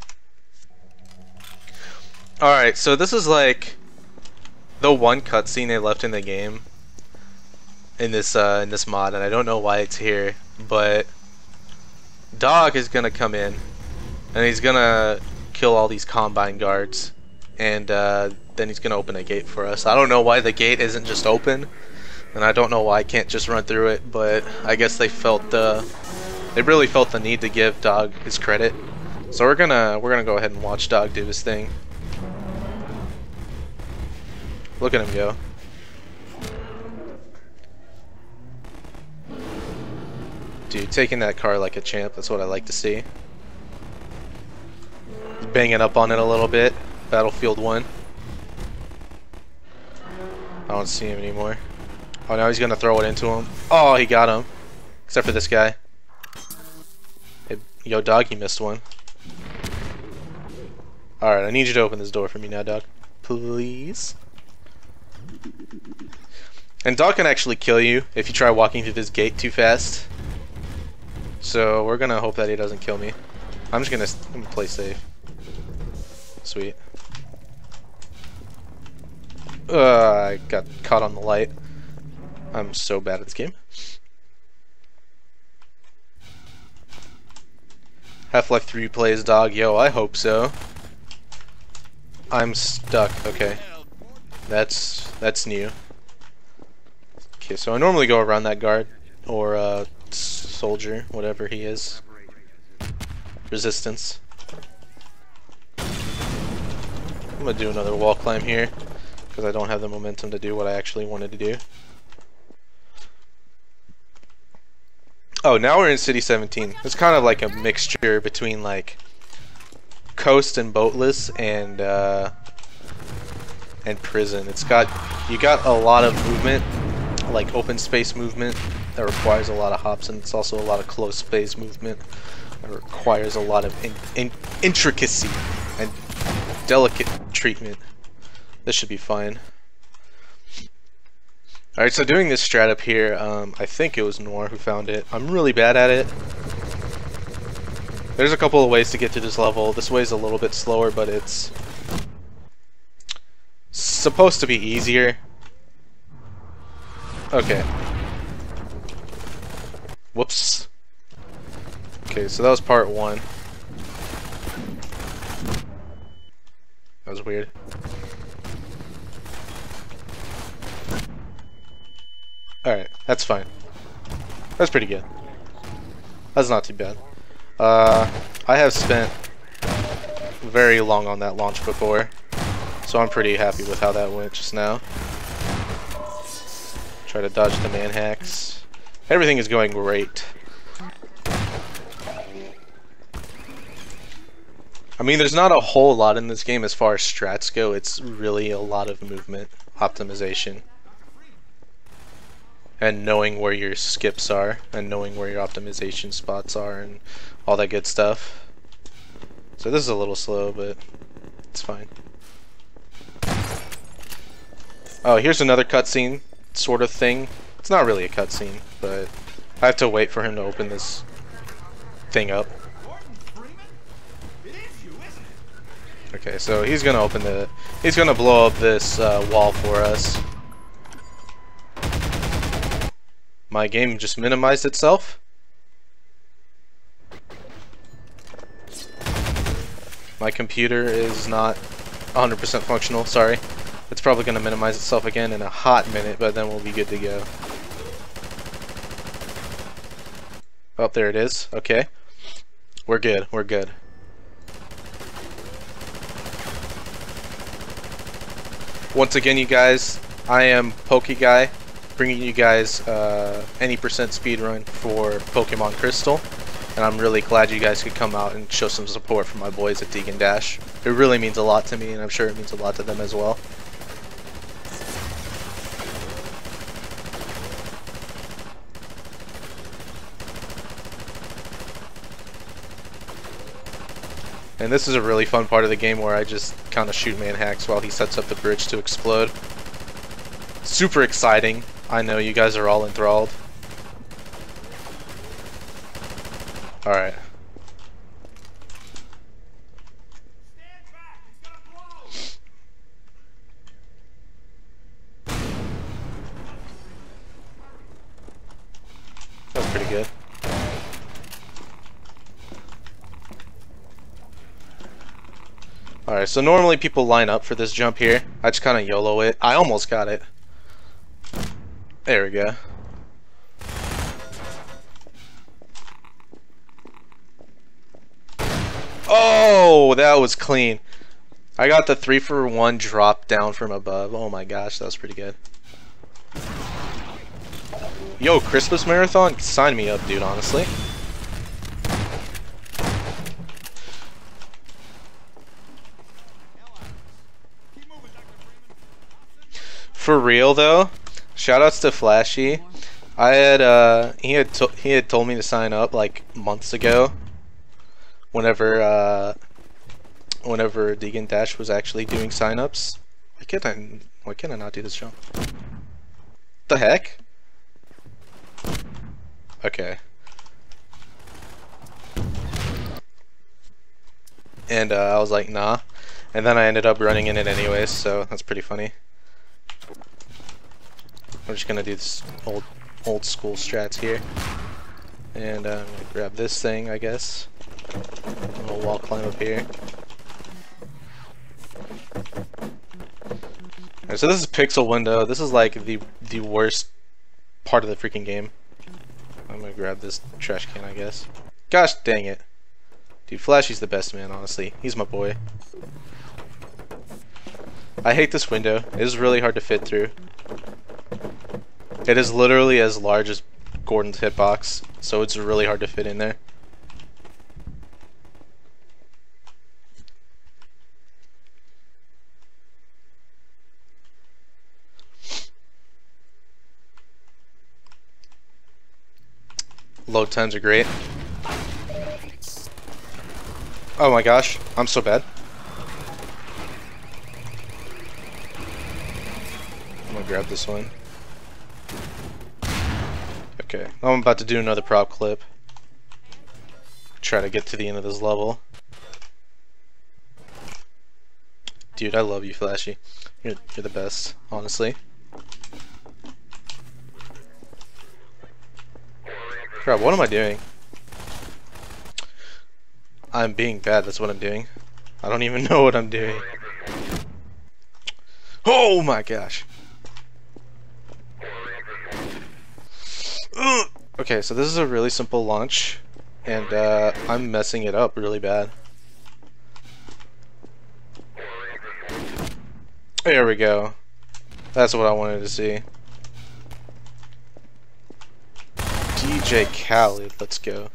Alright, so this is like the one cutscene they left in the game in this uh, in this mod, and I don't know why it's here, but Dog is gonna come in and he's gonna kill all these Combine guards, and uh, then he's gonna open a gate for us. I don't know why the gate isn't just open, and I don't know why I can't just run through it, but I guess they felt the they really felt the need to give Dog his credit. So we're gonna we're gonna go ahead and watch Dog do his thing. Look at him go. Dude, taking that car like a champ, that's what I like to see. He's banging up on it a little bit. Battlefield one. I don't see him anymore. Oh, now he's gonna throw it into him. Oh, he got him. Except for this guy. Hey, yo, Dog, he missed one. Alright, I need you to open this door for me now, Dog. Please. And dog can actually kill you if you try walking through this gate too fast. So we're gonna hope that he doesn't kill me. I'm just gonna, I'm gonna play safe. Sweet. Uh, I got caught on the light. I'm so bad at this game. Half-Life three plays dog. Yo, I hope so. I'm stuck. Okay. That's that's new. Okay, so I normally go around that guard or uh, soldier, whatever he is. Resistance. I'm gonna do another wall climb here because I don't have the momentum to do what I actually wanted to do. Oh, now we're in City seventeen. It's kind of like a mixture between like coast and boatless and uh, and prison. It's got you got a lot of movement, like open space movement that requires a lot of hops, and it's also a lot of close space movement that requires a lot of in, in, intricacy and delicate treatment. This should be fine. Alright, so doing this strat up here, um, I think it was Noir who found it. I'm really bad at it. There's a couple of ways to get to this level. This way is a little bit slower, but it's supposed to be easier. Okay. Whoops. Okay, so that was part one. That was weird. Alright, that's fine. That's pretty good. That's not too bad. Uh, I have spent very long on that launch before, so I'm pretty happy with how that went just now. Try to dodge the man hacks. Everything is going great. I mean, there's not a whole lot in this game as far as strats go. It's really a lot of movement optimization. And knowing where your skips are, and knowing where your optimization spots are, and all that good stuff. So this is a little slow, but it's fine. Oh, here's another cutscene sort of thing. It's not really a cutscene, but I have to wait for him to open this thing up. Okay, so he's gonna open the, he's gonna blow up this uh, wall for us. My game just minimized itself. My computer is not one hundred percent functional, sorry. It's probably going to minimize itself again in a hot minute, but then we'll be good to go. Oh, there it is. Okay. We're good, we're good. Once again, you guys, I am PokeGuy, bringing you guys uh, any percent speedrun for Pokemon Crystal, and I'm really glad you guys could come out and show some support for my boys at Deegan Dash. It really means a lot to me, and I'm sure it means a lot to them as well. And this is a really fun part of the game where I just kind of shoot man hacks while he sets up the bridge to explode. Super exciting. I know you guys are all enthralled. Alright. That's pretty good. Alright, so normally people line up for this jump here. I just kind of YOLO it. I almost got it. There we go. Oh, that was clean. I got the three for one drop down from above. Oh my gosh, that was pretty good. Yo, Christmas Marathon? Sign me up, dude, honestly. For real though, shoutouts to Flashy. I had uh, he had to he had told me to sign up like months ago. Whenever uh, whenever Deegan Dash was actually doing signups. Why can't I? Why can't I not do this jump? The heck? Okay. And uh, I was like, nah. And then I ended up running in it anyways, so that's pretty funny. We're just gonna do this old old school strats here. And uh, I'm gonna grab this thing, I guess. And we'll wall climb up here. Alright, so this is Pixel Window. This is like the the worst part of the freaking game. I'm gonna grab this trash can, I guess. Gosh dang it. Dude, Flashy's the best man, honestly. He's my boy. I hate this window. It is really hard to fit through. It is literally as large as Gordon's hitbox, so it's really hard to fit in there. Load times are great. Oh my gosh, I'm so bad. I'm gonna grab this one. Okay, I'm about to do another prop clip. Try to get to the end of this level. Dude, I love you, Flashy. You're, you're the best, honestly. Crap, what am I doing? I'm being bad, that's what I'm doing. I don't even know what I'm doing. Oh my gosh. Ugh. Okay, so this is a really simple launch, and uh, I'm messing it up really bad. There we go. That's what I wanted to see. D J Khaled, let's go.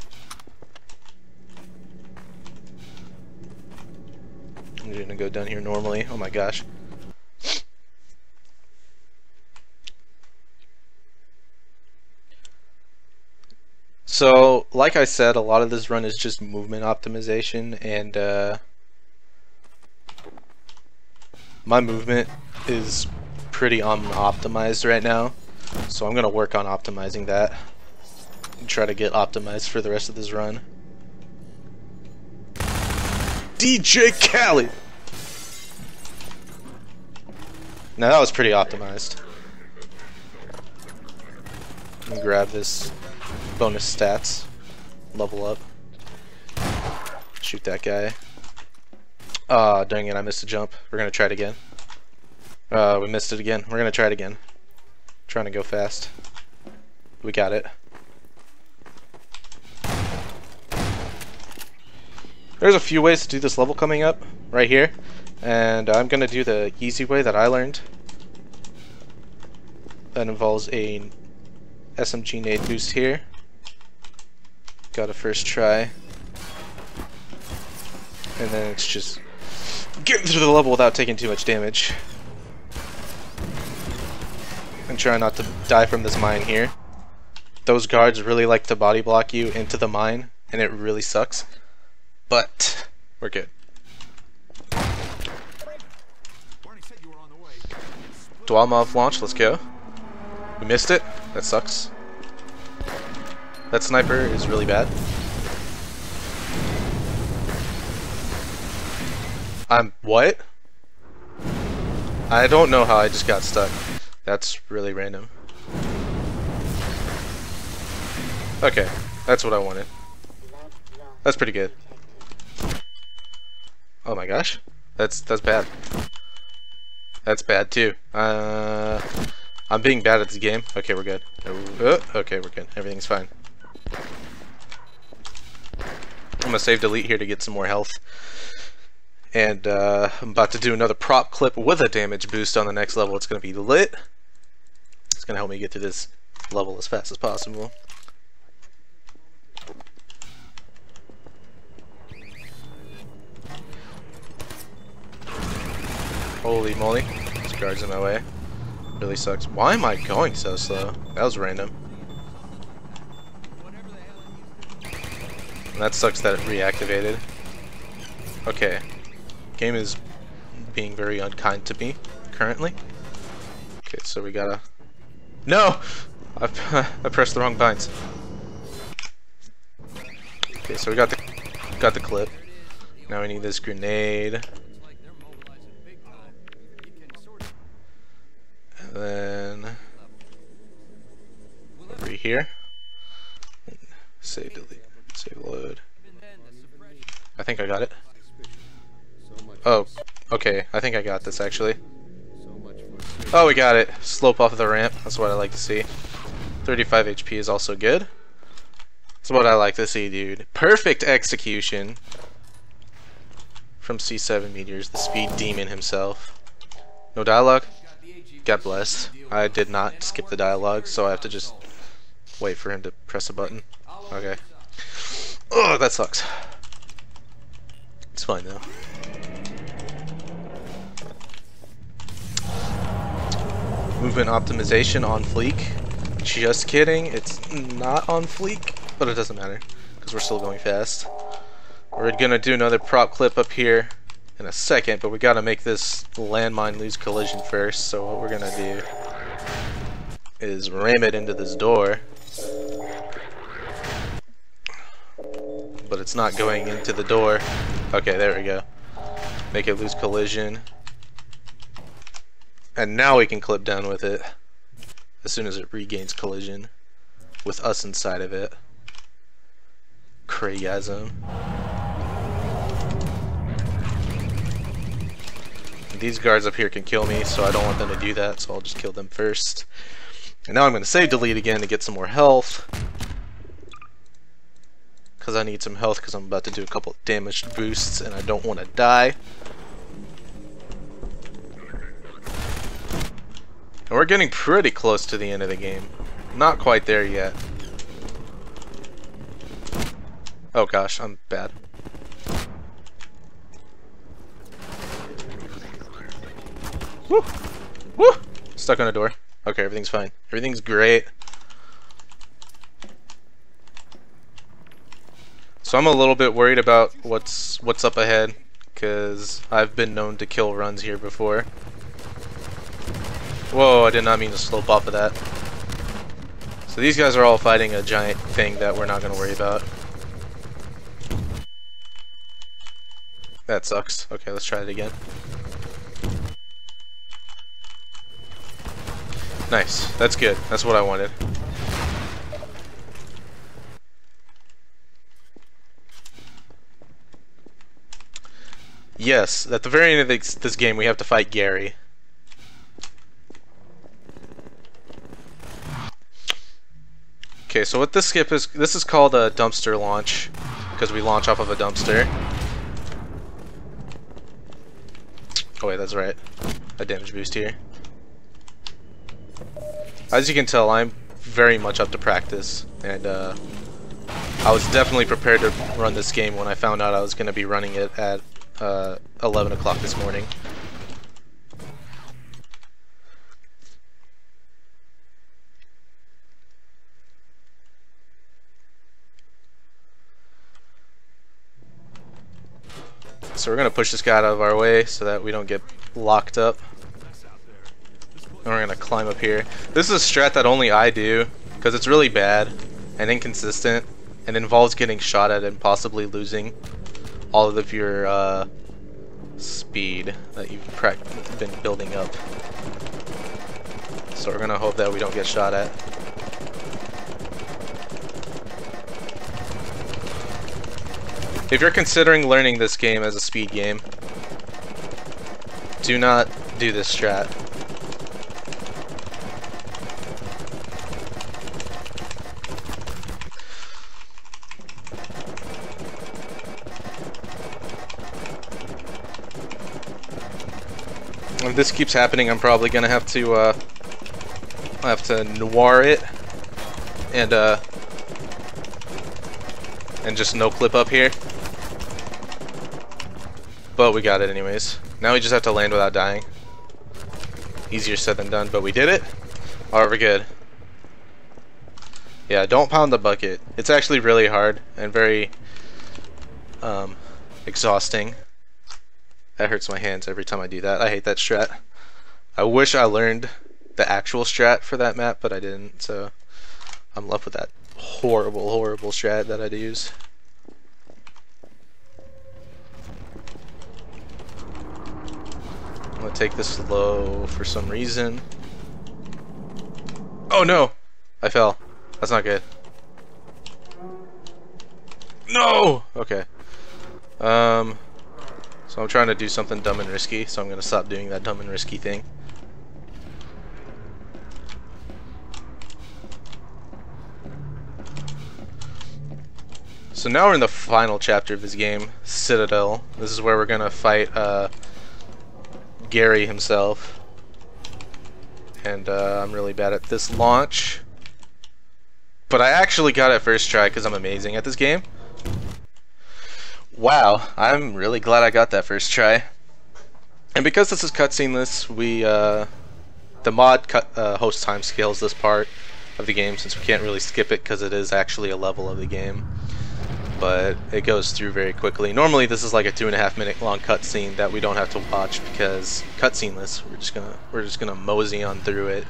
I'm just gonna go down here normally. Oh my gosh. So, like I said, a lot of this run is just movement optimization, and uh, my movement is pretty unoptimized right now, so I'm gonna work on optimizing that and try to get optimized for the rest of this run. D J Khaled! Now that was pretty optimized. Let me grab this bonus stats. Level up. Shoot that guy. Ah, oh, dang it, I missed a jump. We're gonna try it again. Uh, we missed it again. We're gonna try it again. Trying to go fast. We got it. There's a few ways to do this level coming up, right here. And I'm gonna do the easy way that I learned. That involves a S M G nade boost here. Got a first try. And then it's just getting through the level without taking too much damage. And try not to die from this mine here. Those guards really like to body block you into the mine, and it really sucks. But we're good. Dwalmov launch, let's go. We missed it. That sucks. That sniper is really bad. I'm what? I don't know how I just got stuck. That's really random. Okay, that's what I wanted. That's pretty good. Oh my gosh, that's that's bad. That's bad too. Uh, I'm being bad at this game. Okay, we're good. Uh, okay, we're good. Everything's fine. I'm gonna save delete here to get some more health. And uh, I'm about to do another prop clip with a damage boost on the next level. It's gonna be lit. It's gonna help me get through this level as fast as possible. Holy moly, this guard's in my way. Really sucks. Why am I going so slow? That was random. And that sucks that it reactivated. Okay. Game is being very unkind to me currently. Okay, so we gotta No! I, I pressed the wrong buttons. Okay, so we got the got the clip. Now we need this grenade. And then over here. Save delete. Save load. I think I got it. Oh, okay. I think I got this actually. Oh, we got it. Slope off of the ramp. That's what I like to see. thirty-five H P is also good. That's what I like to see, dude. Perfect execution from C seven Meteors, the speed demon himself. No dialogue? God bless. I did not skip the dialogue, so I have to just wait for him to press a button. Okay. Oh, that sucks. It's fine though. Movement optimization on fleek. Just kidding, it's not on fleek, but it doesn't matter because we're still going fast. We're gonna do another prop clip up here in a second, but we gotta make this landmine lose collision first. So what we're gonna do is ram it into this door, but it's not going into the door. Okay, there we go. Make it lose collision. And now we can clip down with it as soon as it regains collision with us inside of it. Craigasm. These guards up here can kill me, so I don't want them to do that, so I'll just kill them first. And now I'm going to save delete again to get some more health, because I need some health because I'm about to do a couple damage boosts and I don't want to die. And we're getting pretty close to the end of the game. Not quite there yet. Oh gosh, I'm bad. Woo! Woo! Stuck on a door. Okay, everything's fine. Everything's great. So I'm a little bit worried about what's what's up ahead, because I've been known to kill runs here before. Whoa, I did not mean to slope off of that. So these guys are all fighting a giant thing that we're not going to worry about. That sucks. Okay, let's try it again. Nice. That's good. That's what I wanted. Yes, at the very end of this, this game we have to fight Gary. Okay, so what this skip is, this is called a dumpster launch, because we launch off of a dumpster. Oh wait, that's right. A damage boost here. As you can tell, I'm very much up to practice, and uh, I was definitely prepared to run this game when I found out I was going to be running it at uh, eleven o'clock this morning. So we're going to push this guy out of our way so that we don't get locked up. And we're going to climb up here. This is a strat that only I do, because it's really bad and inconsistent and involves getting shot at and possibly losing all of your uh, speed that you've been building up. So we're going to hope that we don't get shot at. If you're considering learning this game as a speed game, do not do this strat. If this keeps happening, I'm probably gonna have to uh, I have to noir it and uh, and just no clip up here. But we got it anyways. Now we just have to land without dying. Easier said than done, but we did it. Alright, we're good. Yeah, don't pound the bucket. It's actually really hard and very um, exhausting. That hurts my hands every time I do that. I hate that strat. I wish I learned the actual strat for that map, but I didn't, so I'm left with that horrible, horrible strat that I'd use. I'm gonna take this slow for some reason. Oh no! I fell. That's not good. No! Okay. Um, so I'm trying to do something dumb and risky, so I'm gonna stop doing that dumb and risky thing. So now we're in the final chapter of this game, Citadel. This is where we're gonna fight uh, Gary himself. And uh, I'm really bad at this launch. But I actually got it first try because I'm amazing at this game. Wow, I'm really glad I got that first try. And because this is cutsceneless, we uh, the mod cut, uh, host timescales this part of the game since we can't really skip it because it is actually a level of the game. But it goes through very quickly. Normally this is like a two and a half minute long cutscene that we don't have to watch because cutsceneless. We're just gonna we're just gonna mosey on through it.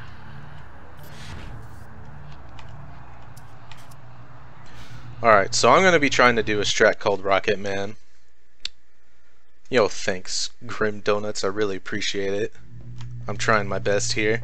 Alright, so I'm gonna be trying to do a strat called Rocket Man. Yo, thanks, Grim Donuts. I really appreciate it. I'm trying my best here.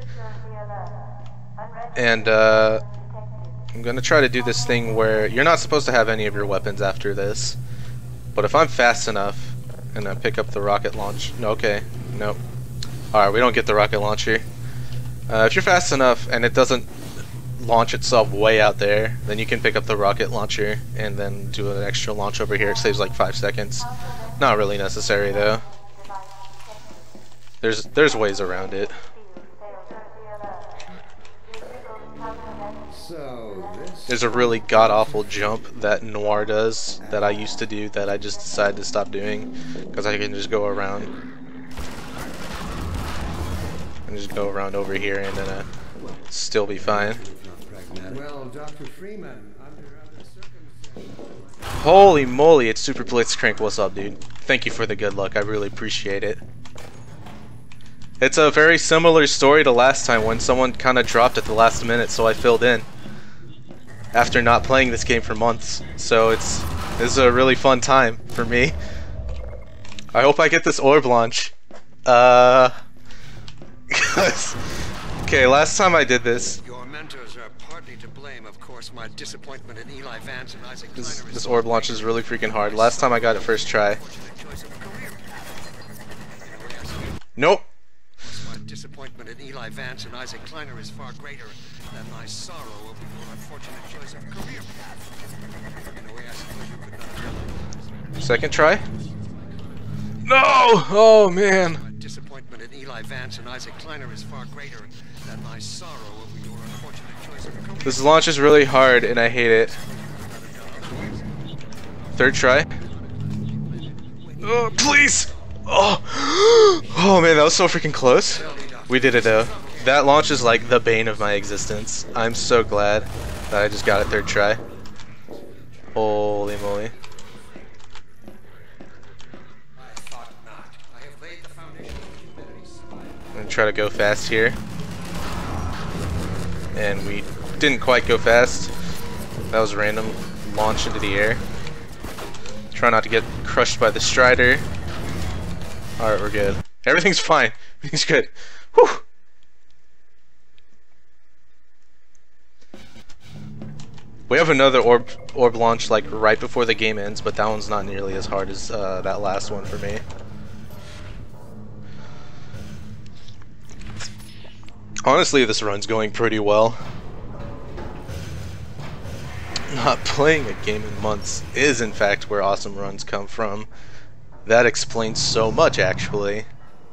And uh I'm gonna try to do this thing where you're not supposed to have any of your weapons after this, but if I'm fast enough and I pick up the rocket launch, no, okay, nope. Alright, we don't get the rocket launcher. Uh, if you're fast enough and it doesn't launch itself way out there, then you can pick up the rocket launcher and then do an extra launch over here. It saves like five seconds. Not really necessary though. There's there's ways around it. There's a really god-awful jump that Noir does that I used to do that I just decided to stop doing because I can just go around and just go around over here and then uh, still be fine. Well, Doctor Freeman, under other circumstances. Holy moly, it's Super Blitzcrank. What's up, dude? Thank you for the good luck. I really appreciate it. It's a very similar story to last time when someone kind of dropped at the last minute, so I filled in after not playing this game for months. So it's this is a really fun time for me. I hope I get this orb launch. Uh, okay, last time I did this, Your mentors are partly to blame, of course. My disappointment in Eli Vance and Isaac this, Kleiner is this orb launch is really freaking hard. Last time I got it first try. choice of a career. Nope. My disappointment in Eli Vance and Isaac Kleiner is far greater than my sorrow over your unfortunate choice of a career path. In a way, I suppose you could not have done. Second try. No! Oh man. My disappointment in Eli Vance and Isaac Kleiner is far greater than my sorrow over your unfortunate choice of a career. This launch is really hard and I hate it. Third try. Oh, please! Oh! Oh man, that was so freaking close. We did it though. That launch is like the bane of my existence. I'm so glad that I just got it third try. Holy moly. I'm gonna try to go fast here. And we didn't quite go fast. That was a random launch into the air. Try not to get crushed by the Strider. Alright, we're good. Everything's fine. Everything's good. Whew. We have another orb orb launch like right before the game ends, but that one's not nearly as hard as uh, that last one for me. Honestly, this run's going pretty well. Not playing a game in months is in fact where awesome runs come from. That explains so much, actually.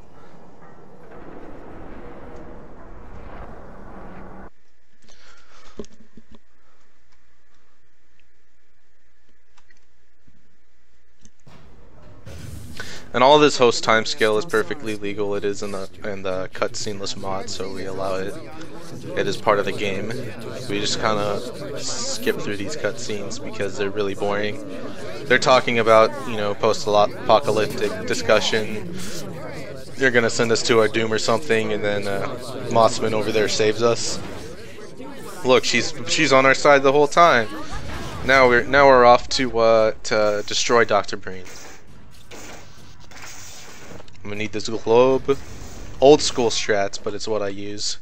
And all this host timescale is perfectly legal. It is in the in the cutsceneless mod, so we allow it. It is part of the game. We just kind of skip through these cutscenes because they're really boring. They're talking about, you know, post-apocalyptic discussion, They're gonna send us to our doom or something, and then uh, Mossman over there saves us. Look, she's she's on our side the whole time. Now we're now we're off to uh, to destroy Doctor Brain. I'm gonna need this globe. Old school strats, but it's what I use.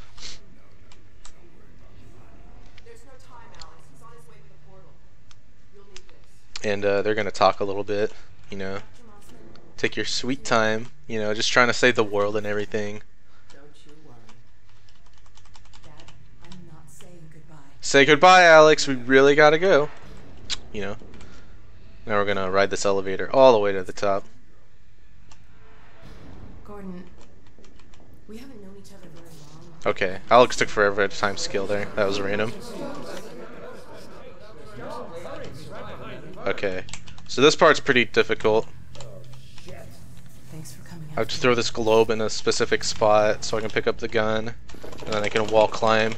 And uh, they're gonna talk a little bit, you know. Take your sweet time, you know, just trying to save the world and everything. Don't you worry. Dad, I'm not saying goodbye. Say goodbye, Alex. We really gotta go. You know. Now we're gonna ride this elevator all the way to the top. Gordon, we haven't known each other very long. Okay, Alex took forever at time skill there. That was random. Okay, so this part's pretty difficult. Thanks for coming I have to throw this globe in a specific spot so I can pick up the gun, and then I can wall climb.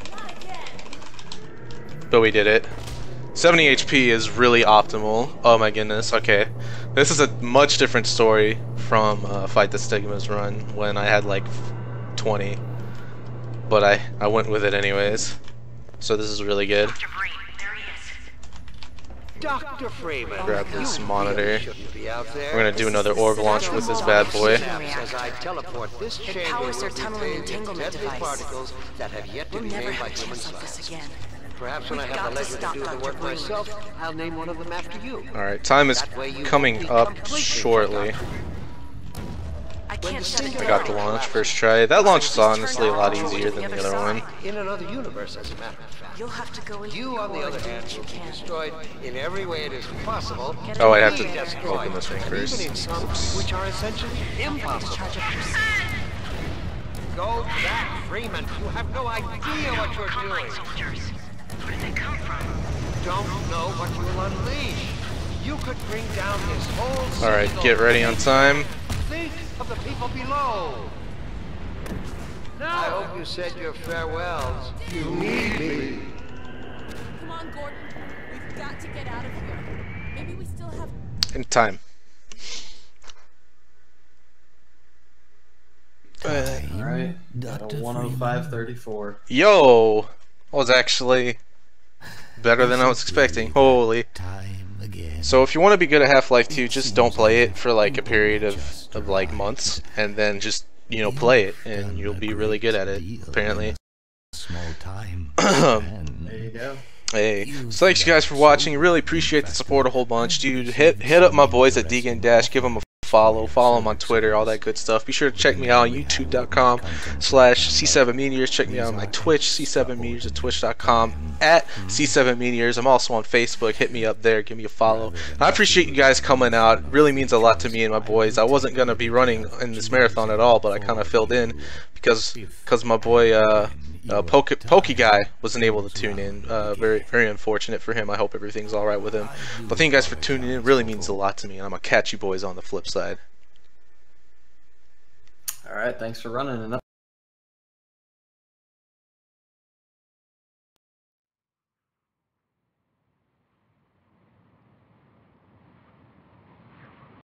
But we did it. seventy H P is really optimal. Oh my goodness, okay. This is a much different story from uh, Fight the Stigmas run when I had like twenty. But I, I went with it anyways. So this is really good. Doctor Breen, there he is. Doctor Freeman, Grab this you monitor. really shouldn't be out there. We're gonna do another orb launch with this bad boy. Says I teleport this It chamber powers will their tunneling contain entanglement deadly device. particles that have yet to We'll be never made have by a human chance like this science. again. Perhaps when We've I have got the to leisure to stop do the Doctor work Breen. myself, I'll name one of them after you. Alright, time is That way you coming won't be up completely shortly. forgotten. I can't shut it I down. got the launch first try. That launch is honestly a lot easier than the other one. In another universe, as a matter of fact. You'll have to go into You, your on the war other and do hand, what you will be can. destroyed in every way it is possible. Get Oh, it I have there. to Destroyed, open this thing and first. even in some which are essentially Take impossible. charge of your Go back, Freeman. You have no idea what you're doing. soldiers. Where did they come from? Don't know what you will unleash. You could bring down this whole city. Alright, get ready on time. Think of the people below. I hope you said your farewells. You need me. Come on, Gordon. We've got to get out of here. Maybe we still have... In time. Alright, Doctor one oh five thirty-four. Yo! That was actually better than I was expecting. Holy. Time again. So if you want to be good at Half-Life two, just don't play it for like a period of, of like months, and then just, you know, play it, and you'll be really good at it, apparently. Small time. There you go. Hey, so thanks you guys for watching. Really appreciate the support a whole bunch, dude. Hit hit up my boys at Deegan Dash. Give them a follow. Follow them on Twitter, all that good stuff. Be sure to check me out on YouTube dot com slash C seven Meteors. Check me out on my Twitch, C seven Meteors at Twitch dot com at C seven Meteors. I'm also on Facebook. Hit me up there. Give me a follow. I appreciate you guys coming out. It really means a lot to me and my boys. I wasn't gonna be running in this marathon at all, but I kind of filled in because because my boy uh. Uh, Poke, Pokey guy wasn't able to tune in. Uh, very, very unfortunate for him. I hope everything's all right with him. But thank you guys for tuning in. It really means a lot to me, and I'm gonna catch you boys on the flip side. Alright, thanks for running. And up